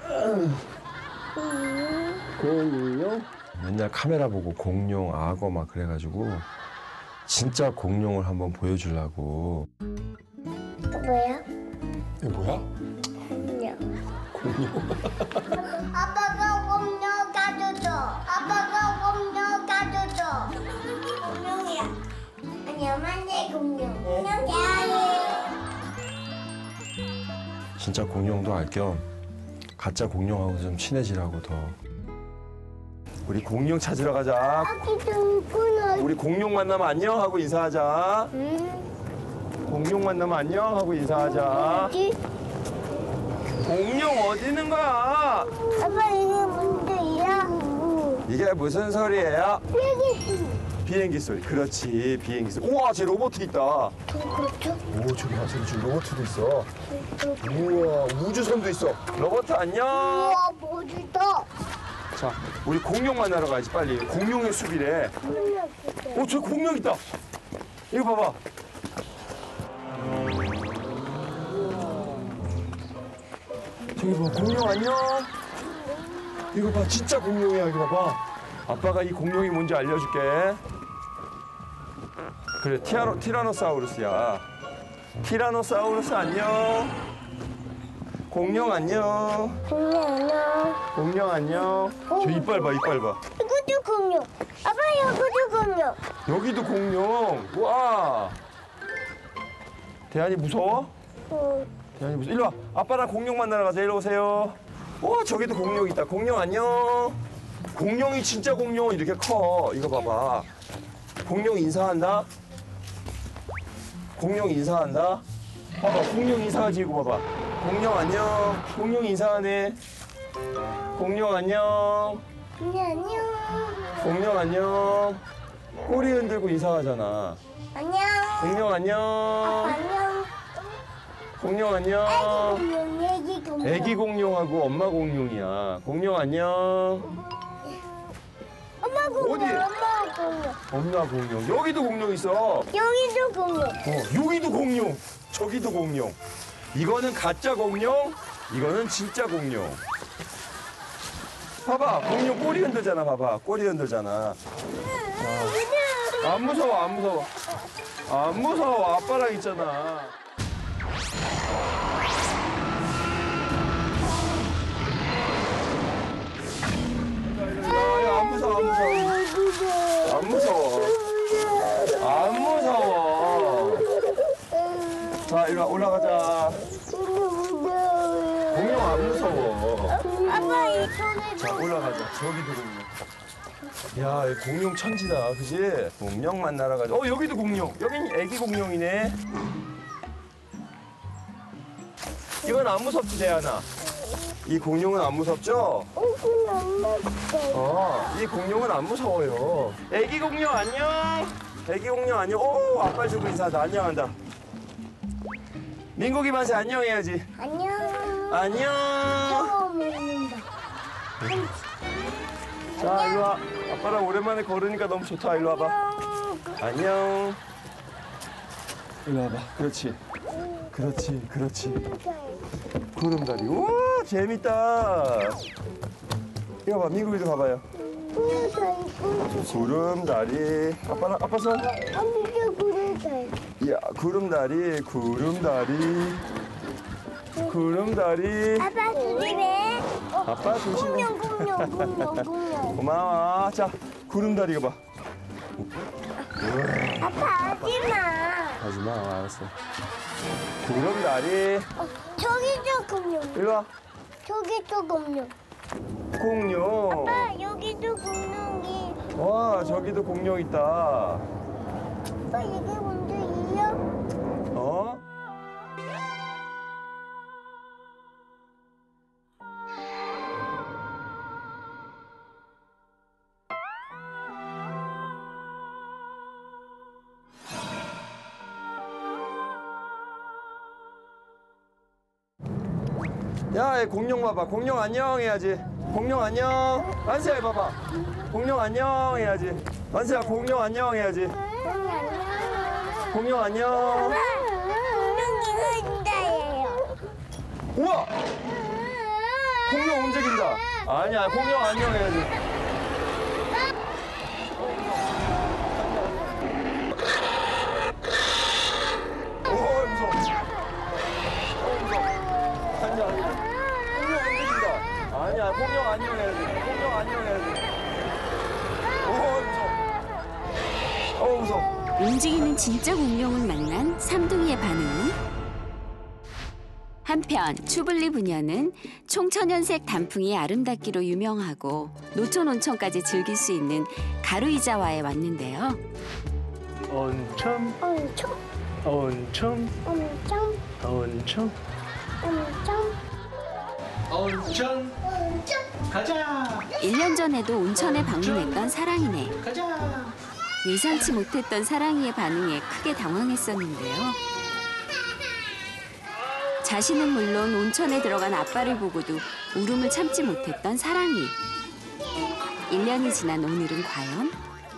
공룡. 맨날 카메라 보고 공룡, 악어 막 그래가지고 진짜 공룡을 한번 보여주려고. 뭐야? 이게 뭐야? 공룡. 공룡. 아빠가 공룡 가져줘. 아빠가 공룡 가져줘. 공룡이야. 아니야, 만세 공룡. 공룡이야. 진짜 공룡도 알 겸 가짜 공룡하고 좀 친해지라고 더. 우리 공룡 찾으러 가자. 아기도 있구나. 우리 공룡 만나면 안녕 하고 인사하자. 응. 공룡 만나면 안녕 하고 인사하자. 어디? 공룡 어디 있는 거야? 아빠 이게 뭔데야? 이게 무슨 소리예요? 여기. 비행기 소리. 그렇지, 비행기 소리. 우와, 쟤 로봇 있다. 그렇죠? 오, 저기 봐, 저기 지금 로봇도 있어. 우와, 우주선도 있어. 로봇 안녕. 우와, 멋지다. 자, 우리 공룡 만나러 가야지, 빨리. 공룡의 숲이래. 오, 저 공룡 있다. 이거 봐봐. 저기 봐, 공룡 안녕. 이거 봐, 진짜 공룡이야, 이거 봐봐. 아빠가 이 공룡이 뭔지 알려줄게. 그래, 티아노, 티라노사우루스야. 티라노사우루스 안녕. 공룡 안녕. 공룡 안녕. 공룡 안녕. 저 이빨 봐, 이빨 봐. 이것도 공룡. 아빠 이것도 공룡. 여기도 공룡. 와. 대한이 무서워? 어. 대한이 무서워. 일로 와. 아빠랑 공룡 만나러 가자. 일로 오세요. 와, 저기도 공룡 있다. 공룡 안녕. 공룡이 진짜 공룡 이렇게 커. 이거 봐봐. 공룡 인사한다. 공룡 인사한다. 봐봐, 공룡 인사하지 이거 봐봐. 공룡 안녕. 공룡 인사하네. 공룡 안녕. 공룡 안녕. 공룡 안녕. 꼬리 흔들고 인사하잖아. 안녕. 공룡 안녕. 아빠 안녕. 공룡 안녕. 공룡, 애기 공룡. 애기 공룡하고 엄마 공룡이야. 공룡 안녕. 엄마 공룡. 어디? 엄마 공룡. 엄마 공룡. 여기도 공룡 있어. 여기도 공룡. 어, 여기도 공룡. 저기도 공룡. 이거는 가짜 공룡. 이거는 진짜 공룡. 봐봐, 공룡 꼬리 흔들잖아. 봐봐, 꼬리 흔들잖아. 아, 안 무서워, 안 무서워. 안 무서워, 아빠랑 있잖아. 야, 야, 안 무서워, 안 무서워. 안 무서워. 안 무서워. 자, 이리 와, 올라가자. 공룡 안 무서워. 아빠 이 손에 자, 올라가자. 저기도 공룡. 야, 이 공룡 천지다, 그지? 공룡 만나러 가자. 어, 여기도 공룡. 여긴 애기 공룡이네. 이건 안 무섭지, 대안아? 이 공룡은 안 무섭죠? 공룡 엄마. 어, 이 공룡은 안 무서워요. 애기 공룡 안녕. 애기 공룡 안녕. 오, 아빠 주고 인사한다. 안녕한다. 민국이 만세 안녕해야지. 안녕. 안녕. 처음 먹는다. 자, 일로 와. 아빠랑 오랜만에 걸으니까 너무 좋다. 일로 와봐. 안녕. 일로 와봐. 그렇지. 그렇지, 그렇지. 구름다리. 우와, 재밌다. 이거 봐, 민국이도 가봐요. 구름다리. 아빠랑 아빠 손. 구름다리. 야, 구름다리, 구름다리, 구름다리. 아빠 조심해. 아빠 조심해. 공룡, 공룡, 공룡, 공룡. 고마워. 자, 구름다리 이거 봐. 아빠 하지마. 하지마, 알았어. 구름다리. 어, 저기도 공룡. 일로 와. 저기도 공룡. 공룡. 아빠 여기도 공룡이. 와, 저기도 공룡 있다. 아빠 이게 공룡이야? 어? 야, 얘 공룡 봐봐. 공룡 안녕 해야지. 공룡 안녕. 만세야 봐봐. 공룡 안녕 해야지. 만세야 공룡 안녕 해야지. 공룡 안녕. 공룡이 흔다예요. 우와! 공룡 움직인다. 아니야, 공룡 안녕 해야지. 오, 무서워. 어, 무서워. 앉아, 앉아. 공룡 움직인다. 아니야, 공룡 안녕 해야지. 공룡 안녕 해야지. 오, 무서워. 어, 무서워. 움직이는 진짜 공룡을 만난 삼둥이의 반응은? 한편 추블리 부녀는 총천연색 단풍이 아름답기로 유명하고 노천 온천까지 즐길 수 있는 가루이자와에 왔는데요. 온천, 엄청, 온천, 엄청, 온천, 엄청, 온천. 엄청. 가자. 일 년 전에도 온천에 방문했던 사랑이네. 가자. 예상치 못했던 사랑이의 반응에 크게 당황했었는데요. 자신은 물론 온천에 들어간 아빠를 보고도 울음을 참지 못했던 사랑이. 일 년이 지난 오늘은 과연?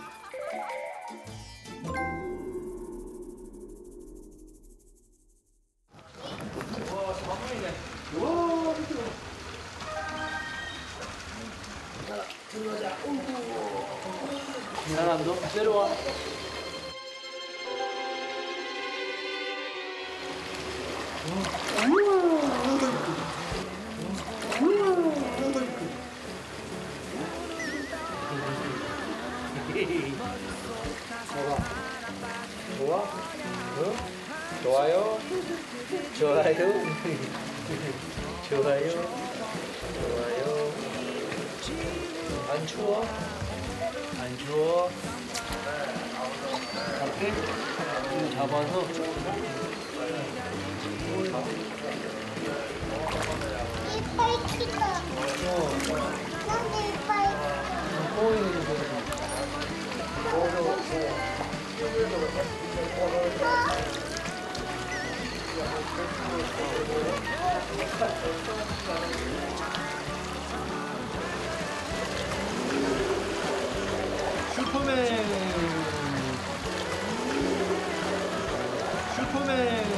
사람도 내려와. 좋아? 응? 좋아요? 좋아요? 좋아요? 좋아요? 안 추워? 안 추워? 앞에 좀 잡아서 이빨 크다. 나도 이빨. 꼬이는 거. 슈퍼맨. 슈퍼맨.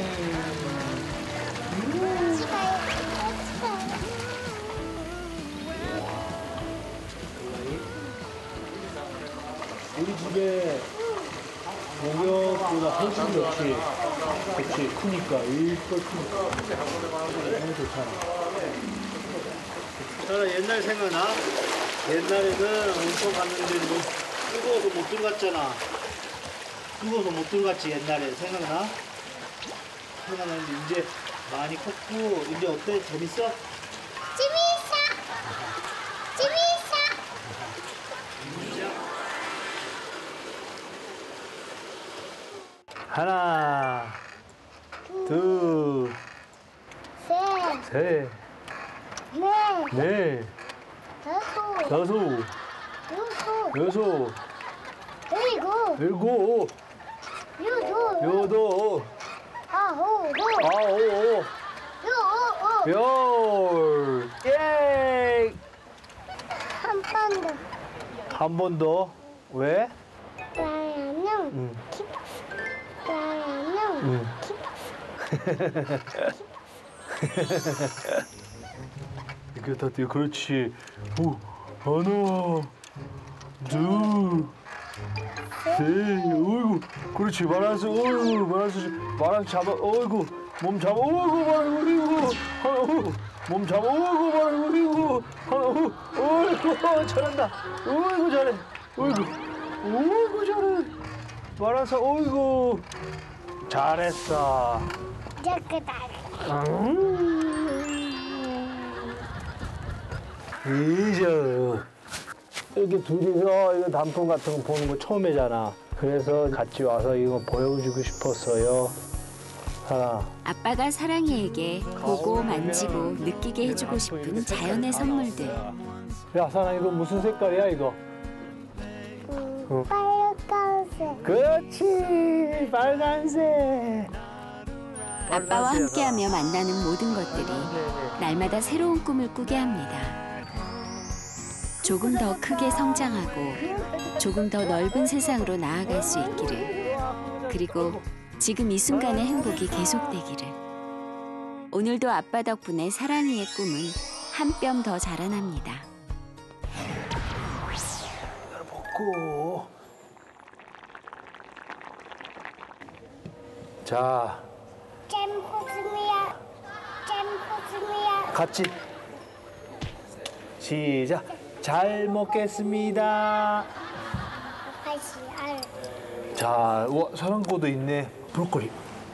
우리 집에 목욕보다 훨씬 좋지. 그치, 크니까, 일걸 크니까. 너무 좋잖아. 저는 옛날 생각나? 옛날에는 온천 갔는데 뭐 뜨거워서 못 들어갔잖아. 뜨거워서 못 들어갔지, 옛날에. 생각나? 생각나는데 이제 많이 컸고, 이제 어때? 재밌어? 재밌어. 재밌어. 하나, 둘, 셋, 셋, 넷, 넷, 다섯, 다섯, 여섯, 여섯, 일곱, 일곱, 여덟, 여덟, 아홉, 아홉, 열. 열. 예! 한 번 더. 한 번 더. 왜? 나야는 응. 나야는 응. 이게 다 돼. 그렇지. 오, 하나, 둘, 셋. 어이구, 그렇지. 말아서, 어이구, 말아서, 말아서 잡아. 어이구, 몸 잡아. 어이구, 말아서, 하나, 후. 몸 잡아. 어이구, 말아서, 하나, 후. 어이구, 잘한다. 어이구, 잘해. 어이구, 어이구, 잘해. 말아서, 어이구, 잘했어. 이렇게 다. 이제 이렇게 둘이서 이거 단풍 같은 거 보는 거 처음이잖아. 그래서 같이 와서 이거 보여주고 싶었어요. 하나. 아빠가 사랑이에게 보고 만지고 느끼게 해주고 싶은 자연의 선물들. 야, 사랑 이거 무슨 색깔이야 이거? 어. 빨간색. 그렇지, 빨간색. 아빠와 함께하며 만나는 모든 것들이 날마다 새로운 꿈을 꾸게 합니다. 조금 더 크게 성장하고 조금 더 넓은 세상으로 나아갈 수 있기를. 그리고 지금 이 순간의 행복이 계속되기를. 오늘도 아빠 덕분에 사랑이의 꿈은 한 뼘 더 자라납니다. 먹고. 자, 잼포스미야. 잼포스미야. 같이 시작. 잘 먹겠습니다. 다시 알. 자, 와, 사랑고도 있네. 브로콜리.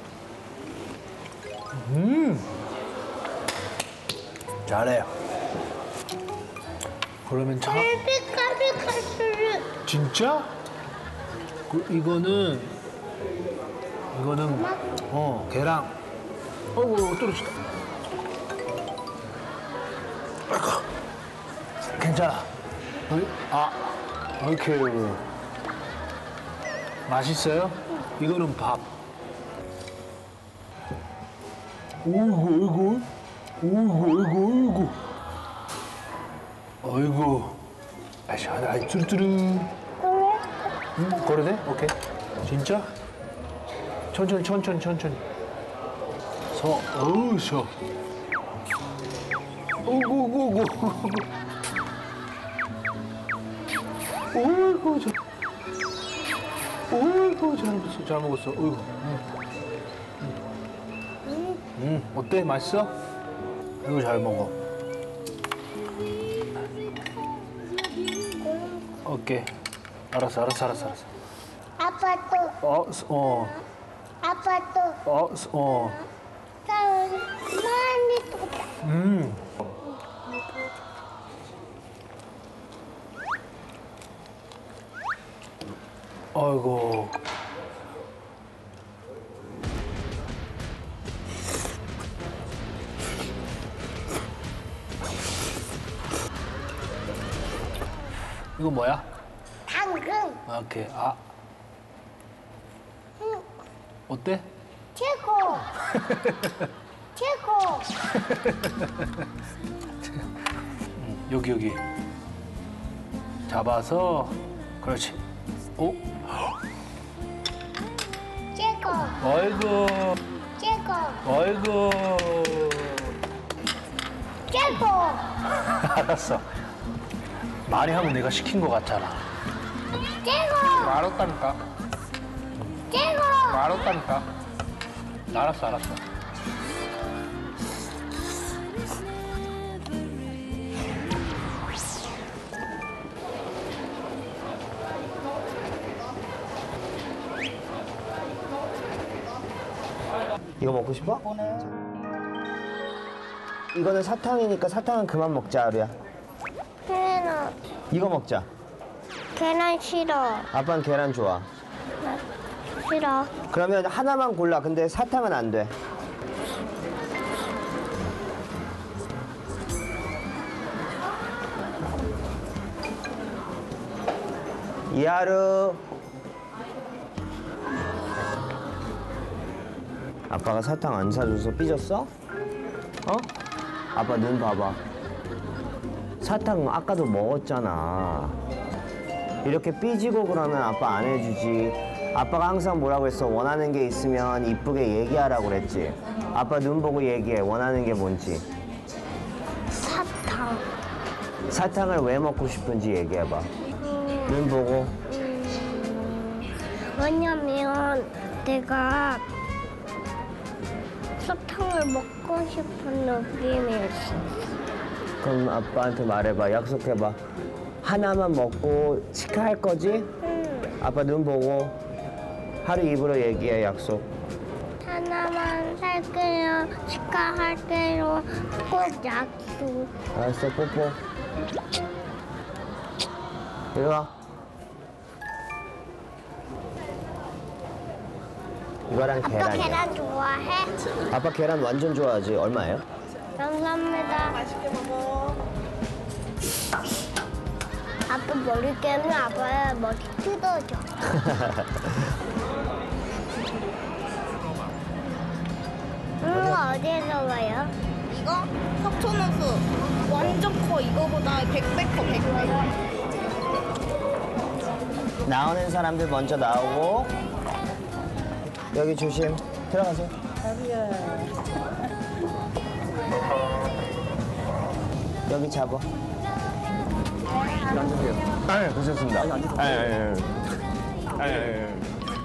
음, 잘해요. 그러면 참. 까비까비까비. 진짜? 그, 이거는 이거는 어 계란. 어이구 떨어졌다. 아이고. 괜찮아. 어이? 아, 오케이. 맛있어요? 이거는 밥. 어이구, 어이구, 어이구, 어이구, 어이구. 어이구. 아이씨, 아이, 쭈루쭈루. 응? 걸어도 돼? 오케이. 진짜? 천천히, 천천히, 천천히. 서, 어우, 서. 오구오구오구. 어이구, 잘. 어이구, 잘 먹었어, 잘 먹었어. 어이구. 응. 응, 어때? 맛있어? 이거 잘 먹어. 오케이. 알았어, 알았어, 알았어, 알았어. 아빠 또. 어, 어. 아빠 또. 어, 어. 많이 또. 음. 아이고. 이거 뭐야? 당근. 오케이. 아. 응. 어때? 최고. 최고. 음, 여기 여기. 잡아서 그렇지. 오. 최고. 아이고. 최고. 아이고. 최고. 알았어. 많이 하면 내가 시킨 것 같잖아. 최고. 알았다니까. 최고. 알았다니까. 알았어, 알았어. 이거 먹고 싶어? 이거는 사탕이니까 사탕은 그만 먹자, 아루야. 계란. 이거 먹자. 계란 싫어. 아빠는 계란 좋아. 싫어. 그러면 하나만 골라. 근데 사탕은 안 돼. 이하루, 아빠가 사탕 안 사줘서 삐졌어? 어? 아빠 눈 봐봐. 사탕 아까도 먹었잖아. 이렇게 삐지고 그러면 아빠 안 해주지. 아빠가 항상 뭐라고 했어? 원하는 게 있으면 이쁘게 얘기하라고 그랬지. 아빠 눈 보고 얘기해. 원하는 게 뭔지. 사탕. 사탕을 왜 먹고 싶은지 얘기해봐. 음, 눈 보고. 음, 왜냐면 내가 사탕을 먹고 싶은 느낌이 있어. 그럼 아빠한테 말해봐. 약속해봐. 하나만 먹고 치카할 거지? 응. 아빠 눈 보고 하루 입으로 얘기해. 약속. 하나만 살게요. 치과할게요. 꼭 약속. 알았어. 뽀뽀. 이리 와. 이거랑 아빠 계란이야. 계란 좋아해? 아빠 계란 완전 좋아하지. 얼마예요? 감사합니다. 맛있게 먹어. 아빠 머리 깨면 아빠의 머리 뜯어져. 이거 어디에서 와요? 이거 석촌호수 완전 커. 이거보다 백 배 커. 백 배. 나오는 사람들 먼저 나오고. 여기 조심. 들어가세요. 여기 잡아. 앉으세요. 아, 괜찮습니다. 아니, 아니, 아니, 아니, 아니, 아니.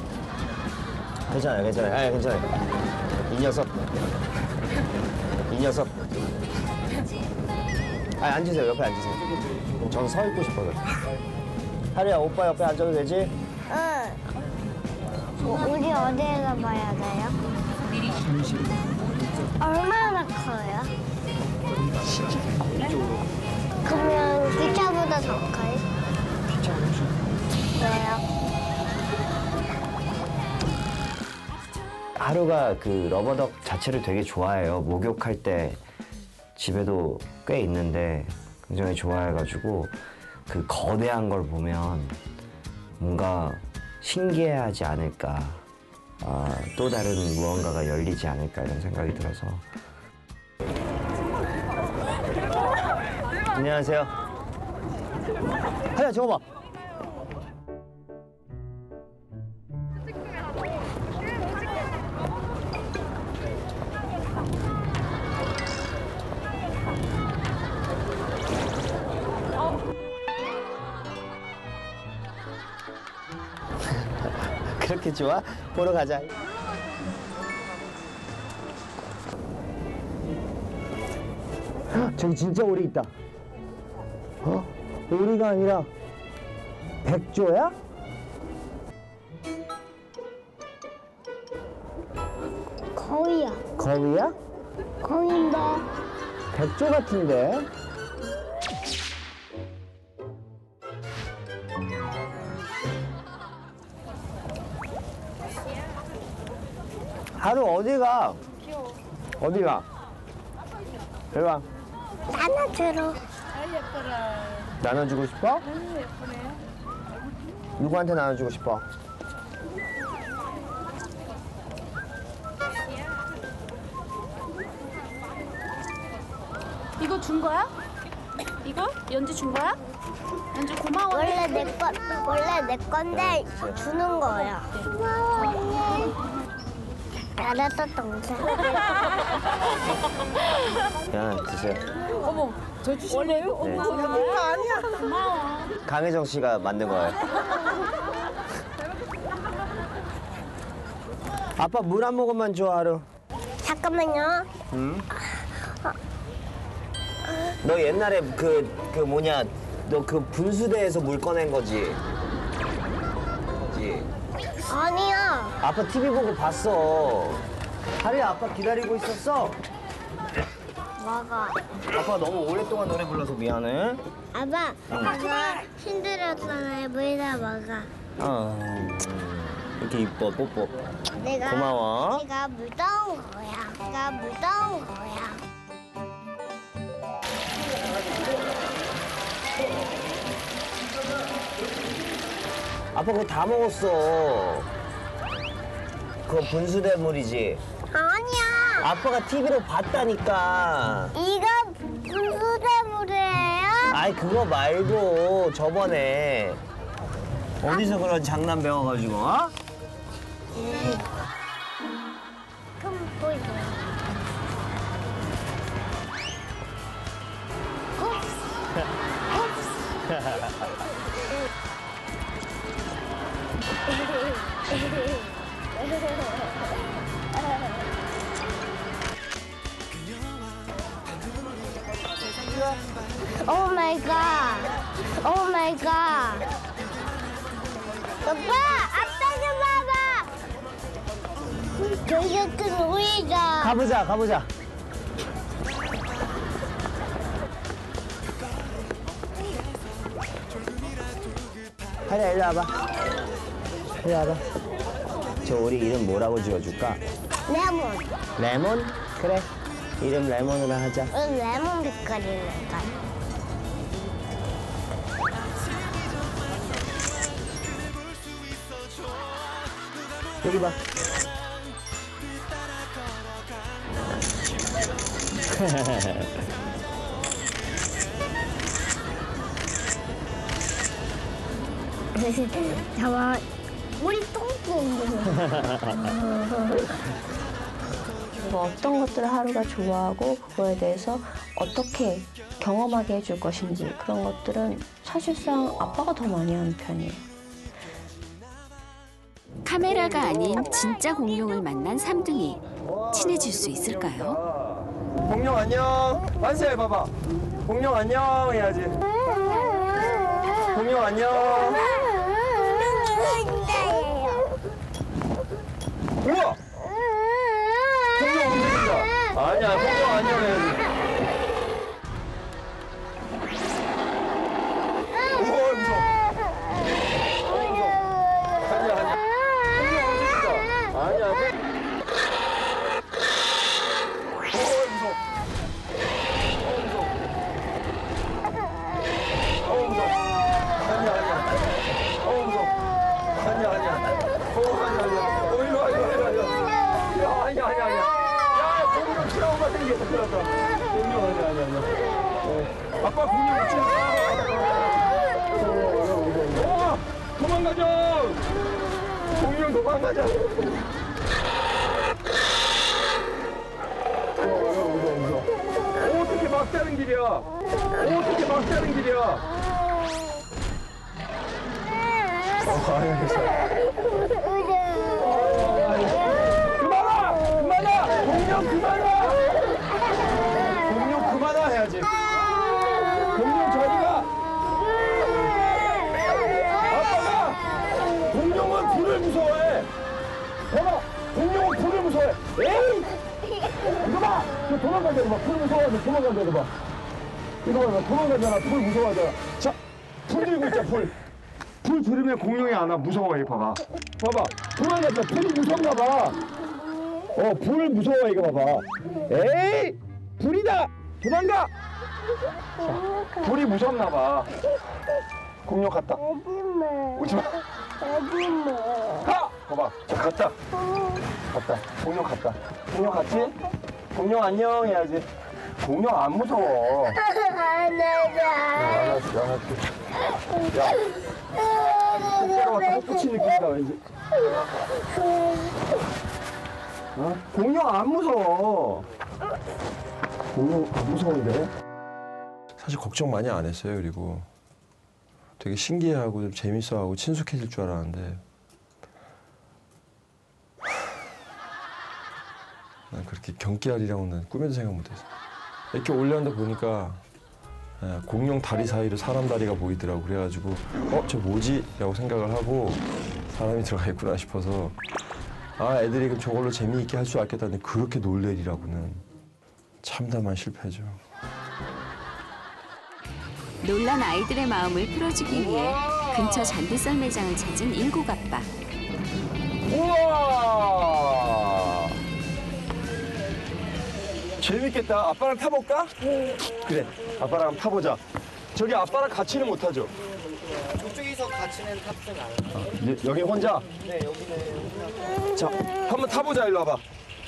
괜찮아요, 괜찮아요. 아니, 괜찮아요. 이 녀석. 이 녀석. 아니, 앉으세요. 옆에 앉으세요. 저는 서 있고 싶어서. 하리야, 오빠 옆에 앉아도 되지? 응. 우리 어디에서 봐야 돼요? 얼마나 커요? 그러면 기차보다 더 커요? 왜요? 하루가 그 러버덕 자체를 되게 좋아해요. 목욕할 때 집에도 꽤 있는데 굉장히 좋아해가지고 그 거대한 걸 보면 뭔가 신기해하지 않을까. 아, 또 다른 무언가가 열리지 않을까 이런 생각이 들어서. 안녕하세요. 하야 저거 봐. 그렇게 좋아? 보러 가자. 저기 진짜 오리 있다. 어? 오리가 아니라 백조야? 거위야. 거위야? 거위인데. 백조 같은데? 하루 어디가? 어디가? 여기 와. 나눠주러. 나눠주고 싶어? 누구한테 나눠주고 싶어? 이거 준 거야? 이거? 연지 준 거야? 연지 고마워. 원래 내 건, 원래 내 건데 주는 거야. 고마워. 알았어, 동생. 야, 드세요. 어머, 저 주신 거예요? 네. 어머, 이거 아니야. 고마워. 강혜정 씨가 만든 거예요. 아빠 물 한 모금만 줘, 하루. 잠깐만요. 응? 너 옛날에 그, 그 뭐냐, 너 그 분수대에서 물 꺼낸 거지? 그지? 아니야. 아빠 티비 보고 봤어. 하루야, 아빠 기다리고 있었어? 뭐가? 아빠 너무 오랫동안 노래 불러서 미안해. 아빠, 응. 아빠 힘들었잖아요. 물다 먹어. 어, 이렇게 이뻐, 뽀뽀. 내가, 고마워. 내가 물 떠온 거야. 내가 물 떠온 거야. 아빠 그거 다 먹었어. 그거 분수대물이지. 아니야. 아빠가 티비로 봤다니까. 이거 분수대물이에요? 아이 그거 말고 저번에 어디서 그런 장난 배워가지고 어? 그럼 보여줘. 오 마이 갓. 오 마이 갓. 아빠, 아빠 좀 봐봐. 저기 그 놀이자. 가보자 가보자. 하리야 일로 와봐. 이리 와봐. 저 우리 이름 뭐라고 지어줄까? 레몬. 레몬? 그래. 이름 레몬으로 하자. 응, 레몬 빛깔이네. 여기 봐. 잠깐만. 우리 똥똥. 뭐 어떤 것들을 하루가 좋아하고 그거에 대해서 어떻게 경험하게 해줄 것인지 그런 것들은 사실상 아빠가 더 많이 하는 편이에요. 카메라가 아닌 진짜 공룡을 만난 삼둥이. 친해질 수 있을까요? 공룡 안녕. 만세 해봐봐. 공룡 안녕 해야지. 공룡 안녕. 우와! 공룡 움직인다. 아니야, 공룡 안녕 해야지. 우와, 무서워. 아니야, 아니야. 공룡 움직인다. 아니야. 우와, 무서워. 어, 무서워. 아니야, 아니야. 어, 무서워. 아니야, 아니야. 어, 아니야, 아니야. 어, 일로 와, 일로 와, 일로 와, 일로 와. 야, 아니야, 아니야, 아니야. 야, 공룡 트라우마 생겼어, 큰일 났다. 공룡 아니야, 아니야, 아니야. 어. 아빠 공룡 못 치는 어, 도망가자! 공룡 도망가자! 어, 무서워, 무서워. 어떻게 막다른 길이야? 어떻게 막다른 길이야? 어, 아니야, 괜찮아. 그만아! 그만아! 공룡 그만아! 공룡 그만아 해야지. 공룡 저리가! 아빠가! 공룡은 불을 무서워해. 봐봐! 공룡은 불을 무서워해. 에이! 이거 봐! 저 도망간다, 이거 봐. 불 무서워하죠. 도망간다, 이거 봐. 이거 봐, 도망가잖아. 불 무서워하잖아. 자, 불 들고 있자, 불. 불 들으면 공룡이 안 와. 무서워해, 봐봐. 봐봐. 도망갔다. 불이 무서운가 봐. 어, 불 무서워, 이거 봐봐. 에이! 불이다! 도망가! 자, 불이 무섭나 봐. 공룡 갔다. 오지 마. 가! 봐봐. 저 갔다. 갔다. 공룡 갔다. 공룡 갔지? 공룡 안녕 해야지. 공룡 안 무서워. 어, 알았어, 알았어. 야. 그때가 왔다 헛붙이 느낌이다, 왠지. 어? 공룡 안 무서워. 공룡 안 무서운데? 사실 걱정 많이 안 했어요. 그리고 되게 신기해하고 좀 재밌어하고 친숙해질 줄 알았는데 난 그렇게 경계하리라고는 꿈에도 생각 못했어. 이렇게 올려놓다 보니까 공룡 다리 사이로 사람 다리가 보이더라고. 그래가지고 어? 저 뭐지? 라고 생각을 하고 사람이 들어가 있구나 싶어서 아 애들이 그럼 저걸로 재미있게 할 수 있겠다는데 그렇게 놀래리라고는 참담한 실패죠. 놀란 아이들의 마음을 풀어주기 위해 근처 잔디썰 매장을 찾은 일곱 아빠. 우와! 재밌겠다. 아빠랑 타볼까? 그래, 아빠랑 타보자. 저기 아빠랑 같이는 못 타죠? 저쪽에서 같이는 탑승 안 해요. 네, 여기 혼자? 네, 여기는. 자, 한번 타보자. 일로 와봐.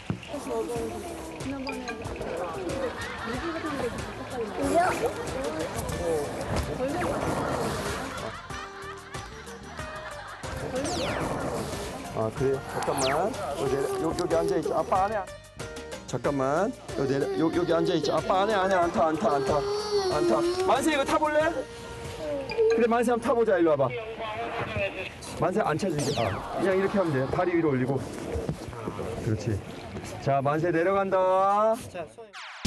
아 그래? 잠깐만. 여기, 내려, 여기, 여기 앉아 있자. 아빠 안에. 잠깐만. 여기 내려, 여기, 여기 앉아 있자. 아빠 안에 안에 안 타, 안 타, 안 타, 안 타. 만세 이거 타볼래? 그래 만세 한번 타보자. 일로 와봐. 만세 안 쳐주게. 아, 그냥 이렇게 하면 돼. 다리 위로 올리고. 그렇지. 자 만세 내려간다. 자, 손.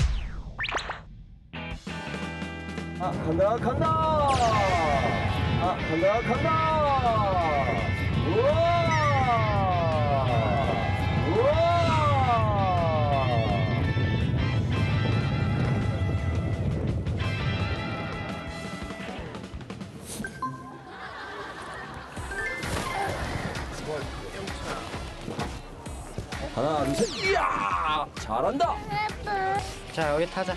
아 간다 간다. 아 간다 간다. 우와. 우와. 하나 둘 셋. 이야 잘한다. 자, 여기 타자.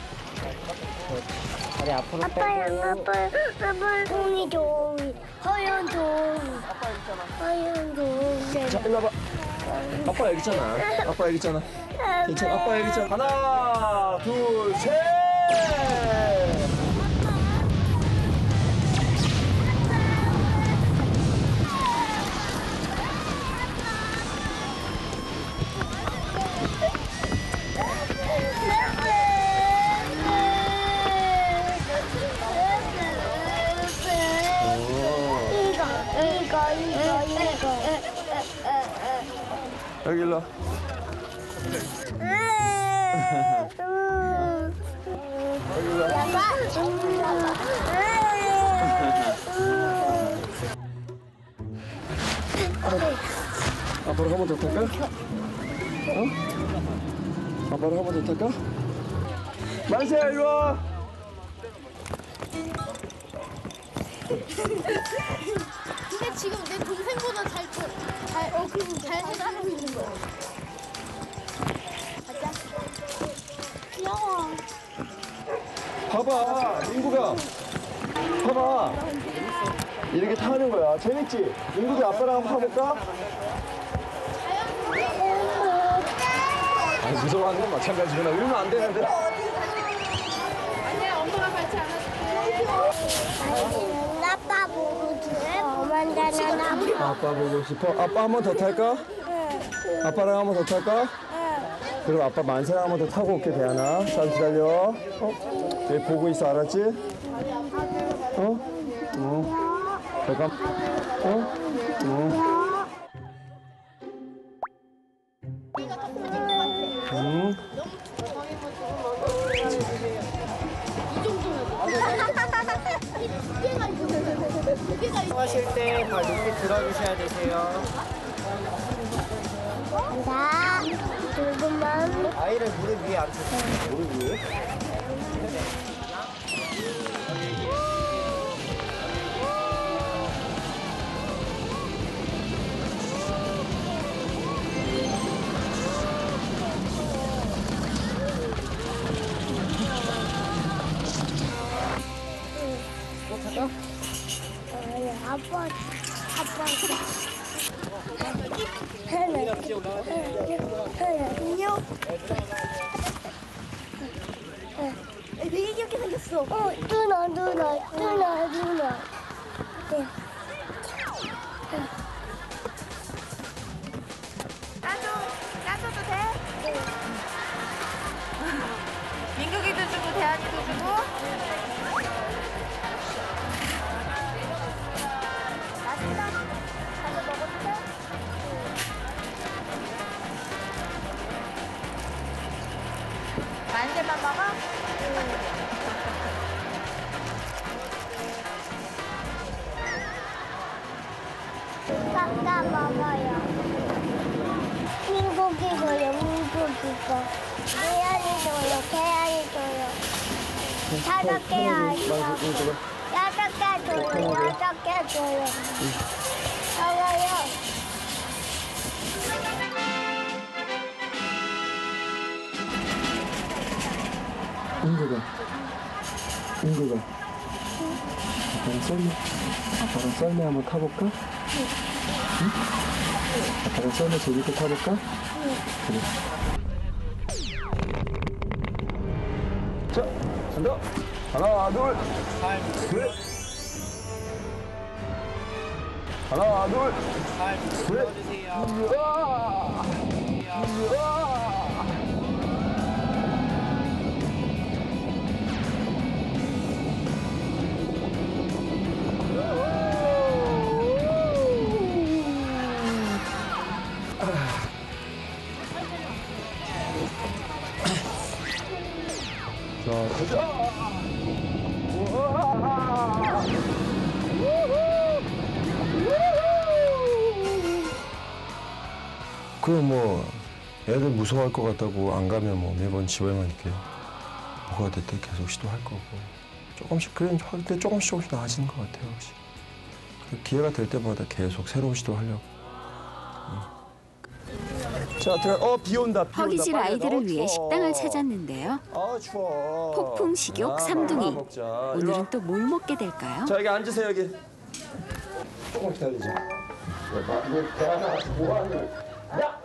다리 앞으로 아빠, 빼고. 아빠, 아빠, 종이 종이, 하얀 종이, 하얀 종이. 자 일로 와봐. 아빠 여기 있잖아. 아빠 여기 있잖아. 괜찮아. 아빠 여기 있잖아. 하나 둘 셋. 이거, 이거, 이거. 여기 일로 와. 여기 일로 와. 아빠를 한 번 더 탈까? 어? 아빠를 한 번 더 탈까? 만세야 일로 와. 근데 지금 내 동생보다 잘, 잘, 어, 그럼 잘 따라하고 있는 거야. 가자. 귀여워. 봐봐, 민구가. 봐봐. 이렇게 타는 거야. 재밌지? 민구도 아빠랑 한번 타볼까? 아, 무서워하는 건 마찬가지구나. 이러면 안 되는데. 아니야, 엄마가 같이 안아줄게. 아빠 보고 돼? 엄마는 아빠 보고 싶어? 아빠 한 번 더 탈까? 아빠랑 한 번 더 탈까? 그럼 아빠 만세랑 한 번 더 타고 올게, 대안아. 잠 기다려. 어? 여기 보고 있어, 알았지? 어? 어? 잠깐. 어? 어? 응? 하실 때 발 높게 들어주셔야 되세요. 나 조금만. 아이를 무릎 위에 앉히세요. 무릎 위에? 아니, 아빠, 아빠. 안녕. 되게 귀엽게 생겼어. 어, 누나, 누나, 누나, 누나. 네. 나도, 나줘도 돼? 민국이도 주고, 대한이도 주고. 맛있다. 가서 먹어도 돼? 만세만 먹어? 깎아 먹어요. 민고기 줘요, 민고기 거. 계란이 줘요, 계란이 줘요. 다섯 개 아니요. 여섯 개 줘요, 여섯 개 줘요. 먹어요. 민구가. 민구가. 아빠랑 썰매. 아빠랑 썰매 한번 타볼까? 응? 아빠랑 썰매 재밌게 타볼까? 그래. 자, 간다. 하나, 둘, 셋. 하나, 둘, 셋. 으아! 으아! 자, 가자! 그 뭐 애들 무서워할 것 같다고 안 가면 뭐 매번 집에만 이렇게 뭐가 됐든 계속 시도할 거고 조금씩 그런 할 때 조금씩 조금씩 나아지는 것 같아요. 혹시 그 기회가 될 때마다 계속 새로운 시도하려고. 응. 자, 들어. 어, 비 온다. 비 온다. 허기질 빨리 아이들을 나와. 위해 식당을 찾았는데요. 아, 추워. 폭풍 식욕 아, 삼둥이. 맘마 먹자. 일로 와. 오늘은 또 뭘 먹게 될까요? 자, 여기 앉으세요, 여기. 조금 기다리자. 뭐하는 야!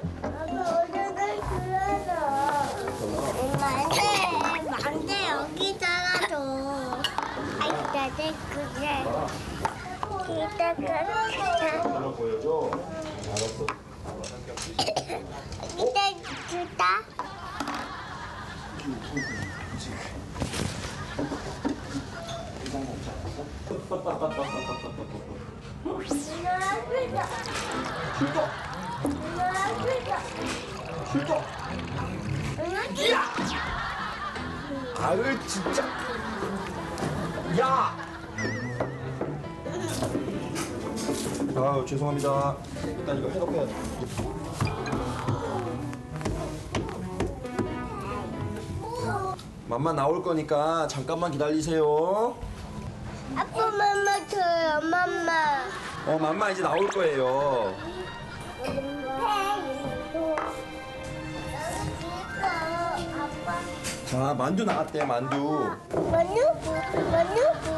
엄마, 안 돼, 여기 살아줘. 아이, 나도 그래. 이따 그래. 보여줘. 알았어. 이따 주다. 아유, 진짜. 야! 아유, 죄송합니다. 일단 이거 해놓고 해야 돼. 맘마 나올 거니까 잠깐만 기다리세요. 아빠, 맘마 줘요, 맘마. 어, 맘마 이제 나올 거예요. 자, 만두 나왔대, 만두. 만두? 만두?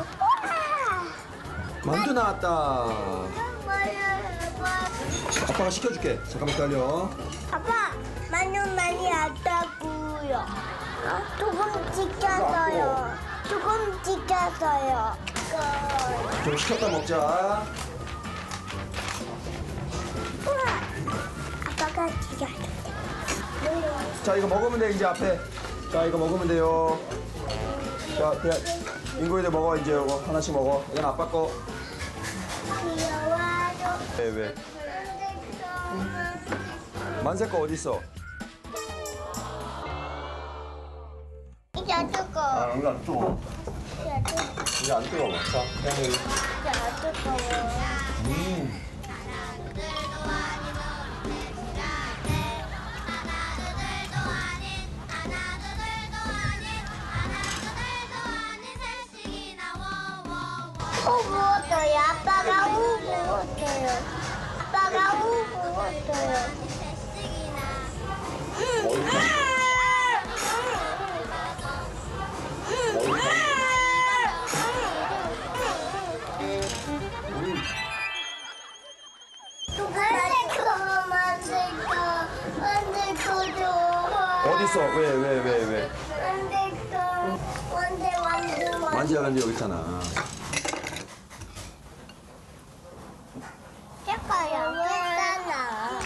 만두 나왔다. 아빠가 시켜줄게. 잠깐만 기다려. 아빠, 만두 많이 왔다고요. 어? 조금 찍혔어요. 조금 찍혔어요. 좀 시켰다 먹자. 아빠가 찍혔어. 자, 이거 먹으면 돼, 이제 앞에. 자, 이거 먹으면 돼요. 자, 그냥 인구이들 먹어, 이제 이거 하나씩 먹어. 이건 아빠 거. 왜, 왜? 만세 거 어디 있어? 이제 안 뜨거. 아, 여기 안 뜨거. 이제 안 뜨거워. 자, 그냥 여기. 이제 안 뜨거워. 음. 후 부었어요. 아빠가 후 부었어요. 아빠가 후 부었어요. 음. 어디 있어? 왜, 왜, 왜, 왜? 완전 완전 만지야, 근데 여기 있잖아. 제거요. 괜찮아.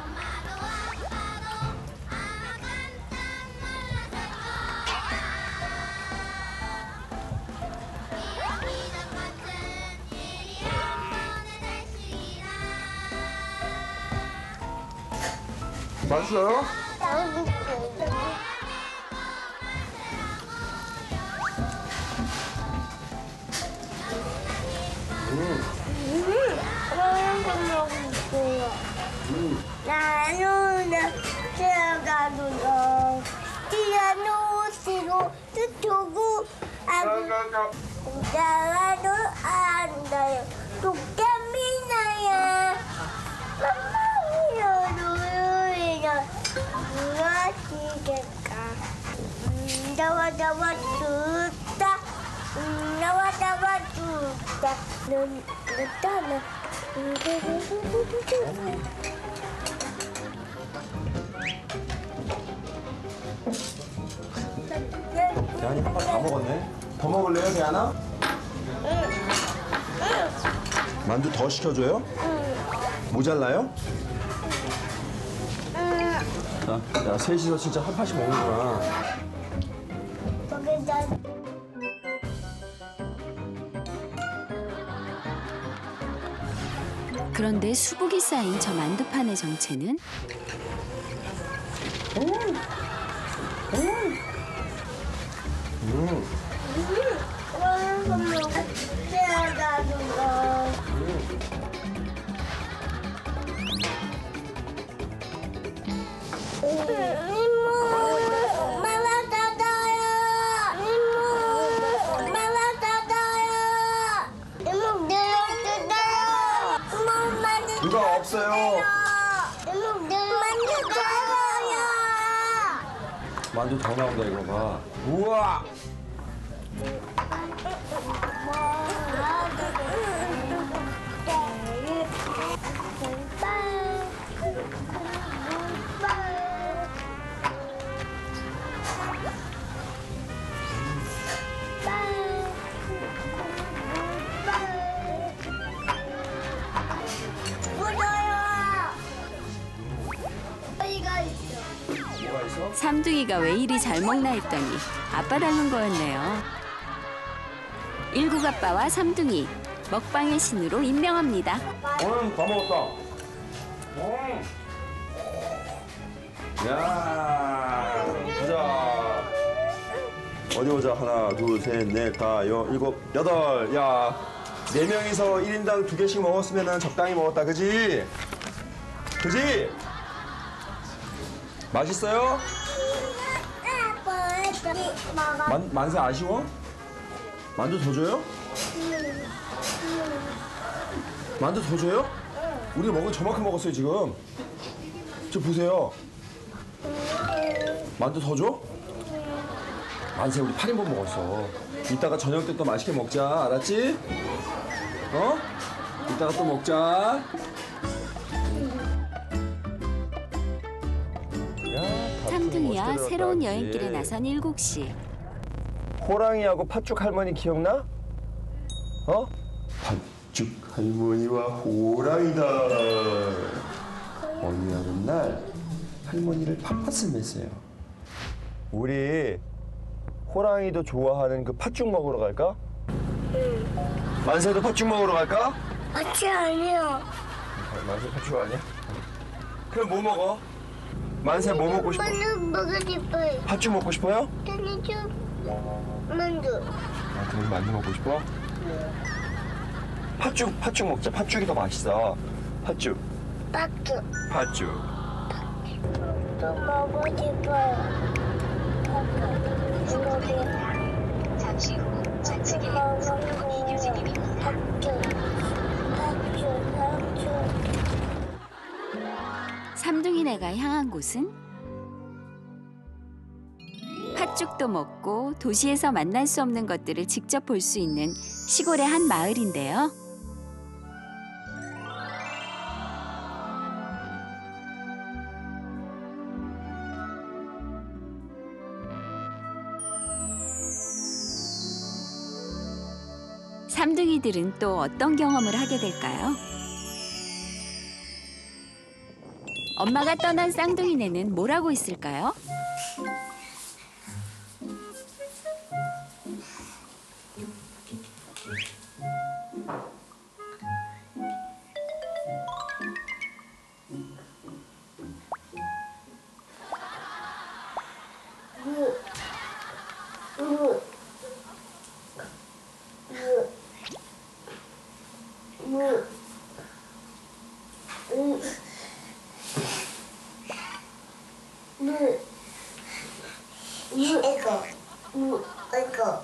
맛있어요? 나는 들어가도 뛰어놓으시고 두고 아구 나와도 안 돼요. 도깨비나야 맘마미로루루이가 무엇이겠까. 나와 나와 뚜다 나와 나와 뚜 눈, 눈, 대안이 한 번 다 먹었네. 더 먹을래요, 대안아? 만두 더 시켜줘요? 모자라요? 자, 야, 셋이서 진짜 한 판씩 먹는구나. 그런데 수북이 쌓인 저 만두판의 정체는 음. 누가 없어요? 만두 더 나온다 이거 봐. 우와. 삼둥이가 왜 이리 잘 먹나 했더니 아빠 닮은 거였네요. 일국아빠와 삼둥이 먹방의 신으로 임명합니다. 오늘 다 먹었다. 음. 야, 보자. 어디 보자. 하나, 둘, 셋, 넷, 다, 여, 일곱, 여덟. 야, 네 명이서 일 인당 두 개씩 먹었으면 적당히 먹었다, 그지? 그지? 맛있어요? 만, 만세 아쉬워? 만두 더 줘요? 만두 더 줘요? 우리가 먹은 저만큼 먹었어요, 지금. 저 보세요. 만두 더 줘? 만세 우리 팔 인분 먹었어. 이따가 저녁 때 또 맛있게 먹자, 알았지? 어? 이따가 또 먹자. 삼둥이와 새로운 여행길에 나선 일국 씨. 호랑이하고 팥죽 할머니 기억나? 어? 팥죽 할머니와 호랑이다. 어느 여름 날 할머니를 팥팥을 맸어요. 우리 호랑이도 좋아하는 그 팥죽 먹으러 갈까? 응. 만세도 팥죽 먹으러 갈까? 팥죽 아니야. 만세 팥죽 아니야? 그럼 뭐 먹어? 만세 뭐 먹고 싶어? 만두 먹고 싶어요. 팥죽 먹고 싶어요? 저는 좀 만두. 아, 그럼 만두 먹고 싶어? 팥죽, 팥죽 먹자. 팥죽이 더 맛있어. 팥죽. 팥죽. 팥죽. 또 먹고 싶어요. 잠시 후 좌측에 성동구리 교진입니다. 팥죽. 팥죽. 팥죽. 삼둥이네가 향한 곳은 팥죽도 먹고 도시에서 만날 수 없는 것들을 직접 볼 수 있는 시골의 한 마을인데요. 삼둥이들은 또 어떤 경험을 하게 될까요? 엄마가 떠난 쌍둥이네는 뭘 하고 있을까요? 이거, 무, 이거,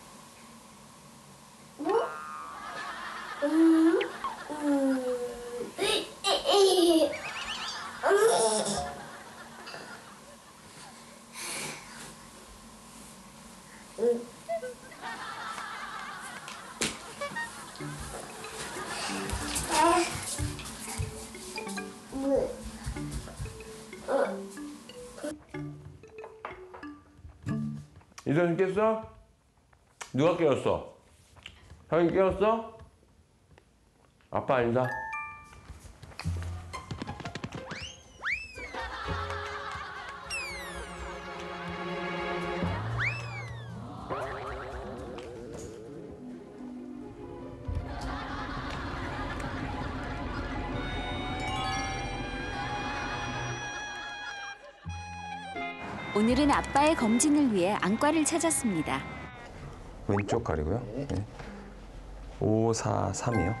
무, 음, 음, 이, 이, 음, 이선생 깼어? 누가 깨웠어? 형이 깨웠어? 아빠 아니다. 오늘은 아빠의 검진을 위해 안과를 찾았습니다. 왼쪽 가리고요. 네. 오사삼이요.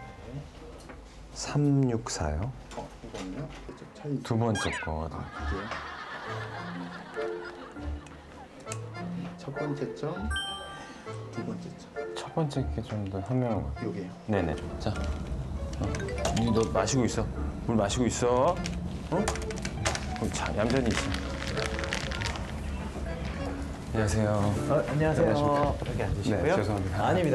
삼육사요. 두 번째 거. 첫 번째 점, 두 번째 점. 첫 번째 게 좀 더 현명한 것 같아요. 요게요. 네네. 자, 어. 너 마시고 있어. 물 마시고 있어. 어? 자, 얌전히 있어. 안녕하세요. 어, 안녕하세요. 안녕하십니까. 이렇게 앉으시고요. 네, 죄송합니다. 아닙니다.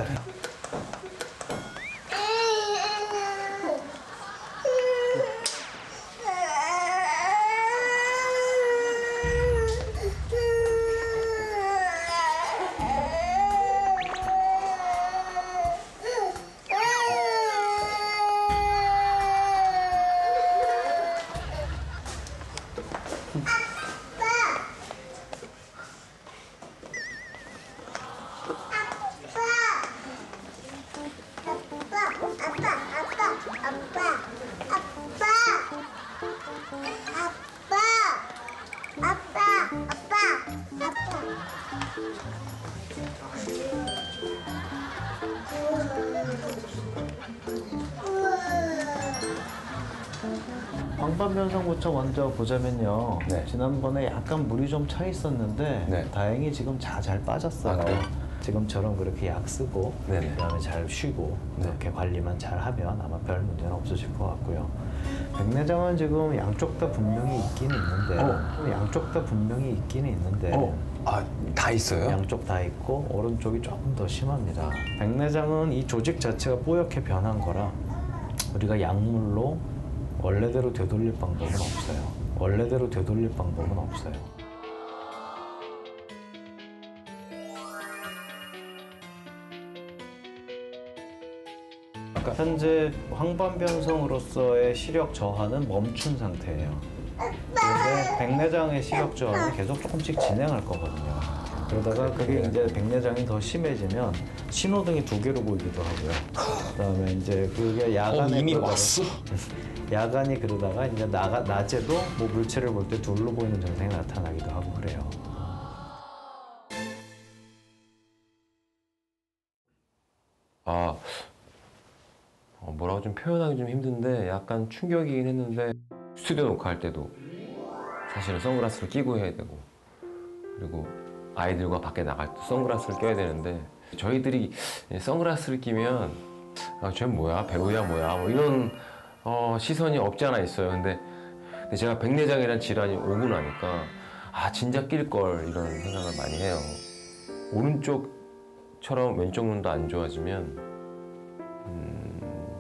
황반변성부터 먼저 보자면요. 네. 지난번에 약간 물이 좀 차 있었는데 네. 다행히 지금 다 잘 빠졌어요. 아, 그래요? 지금처럼 그렇게 약 쓰고 네네. 그다음에 잘 쉬고 네. 이렇게 관리만 잘 하면 아마 별 문제는 없어질 것 같고요. 백내장은 지금 양쪽 다 분명히 있긴 있는데 어. 양쪽 다 분명히 있긴 있는데 어. 아, 다 있어요? 양쪽 다 있고 오른쪽이 조금 더 심합니다. 백내장은 이 조직 자체가 뽀얗게 변한 거라 우리가 약물로 원래대로 되돌릴 방법은 없어요. 원래대로 되돌릴 방법은 없어요. 현재 황반변성으로서의 시력 저하는 멈춘 상태예요. 그런데 백내장의 시력 저하는 계속 조금씩 진행할 거거든요. 그러다가 그게 이제 백내장이 더 심해지면 신호등이 두 개로 보이기도 하고요. 그다음에 이제 그게 야간에 어, 이미 그러다가 왔어. 야간이 그러다가 이제 나가, 낮에도 뭐 물체를 볼 때 둘로 보이는 증상이 나타나기도 하고 그래요. 아, 어, 뭐라고 좀 표현하기 좀 힘든데 약간 충격이긴 했는데 스튜디오 녹화할 때도 사실은 선글라스를 끼고 해야 되고 그리고 아이들과 밖에 나갈 때 선글라스를 껴야 되는데 저희들이 선글라스를 끼면 아, 쟤 뭐야? 배우야 뭐야? 뭐 이런 어, 시선이 없지 않아 있어요. 근데, 근데 제가 백내장이란 질환이 오고 나니까 아 진짜 낄 걸 이런 생각을 많이 해요. 오른쪽처럼 왼쪽 눈도 안 좋아지면 음,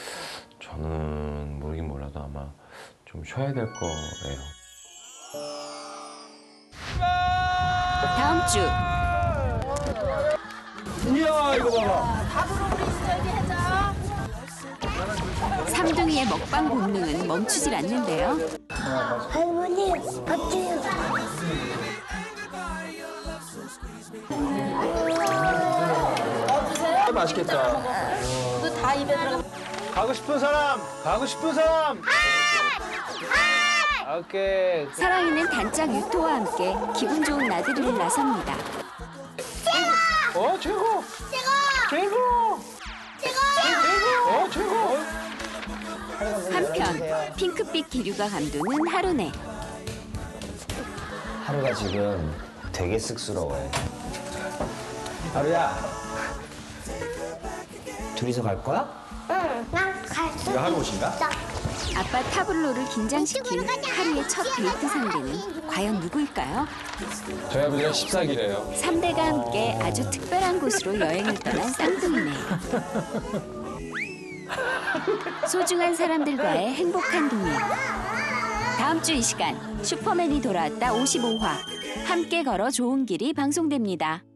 저는 모르긴 몰라도 아마 좀 쉬어야 될 거예요. 다음 주 이야 이거 봐봐. 삼둥이의 먹방 본능은 멈추질 않는데요. 할머니, 밥 줘요. 아, 맛있겠다. 다 입에 들어가. 가고 싶은 사람, 가고 싶은 사람. 오케이. 사랑이는 단짝 유토와 함께 기분 좋은 나들이를 나섭니다. 어 최고. 최고. 최고. 최고. 어 최고. 한편 핑크빛 기류가 감도는 하루네. 하루가 지금 되게 쑥스러워해. 하루야. 둘이서 갈 거야? 응, 난갈 수 이거 하루 옷인가? 아빠 타블로를 긴장시킨 하루의 첫 데이트 상대는 과연 누구일까요? 저희 아버지가 십사기래요. 삼 대가 함께 아주 특별한 곳으로 여행을 떠난 쌍둥이네. 소중한 사람들과의 행복한 동행. 다음 주 이 시간 슈퍼맨이 돌아왔다 오십오 화 함께 걸어 좋은 길이 방송됩니다.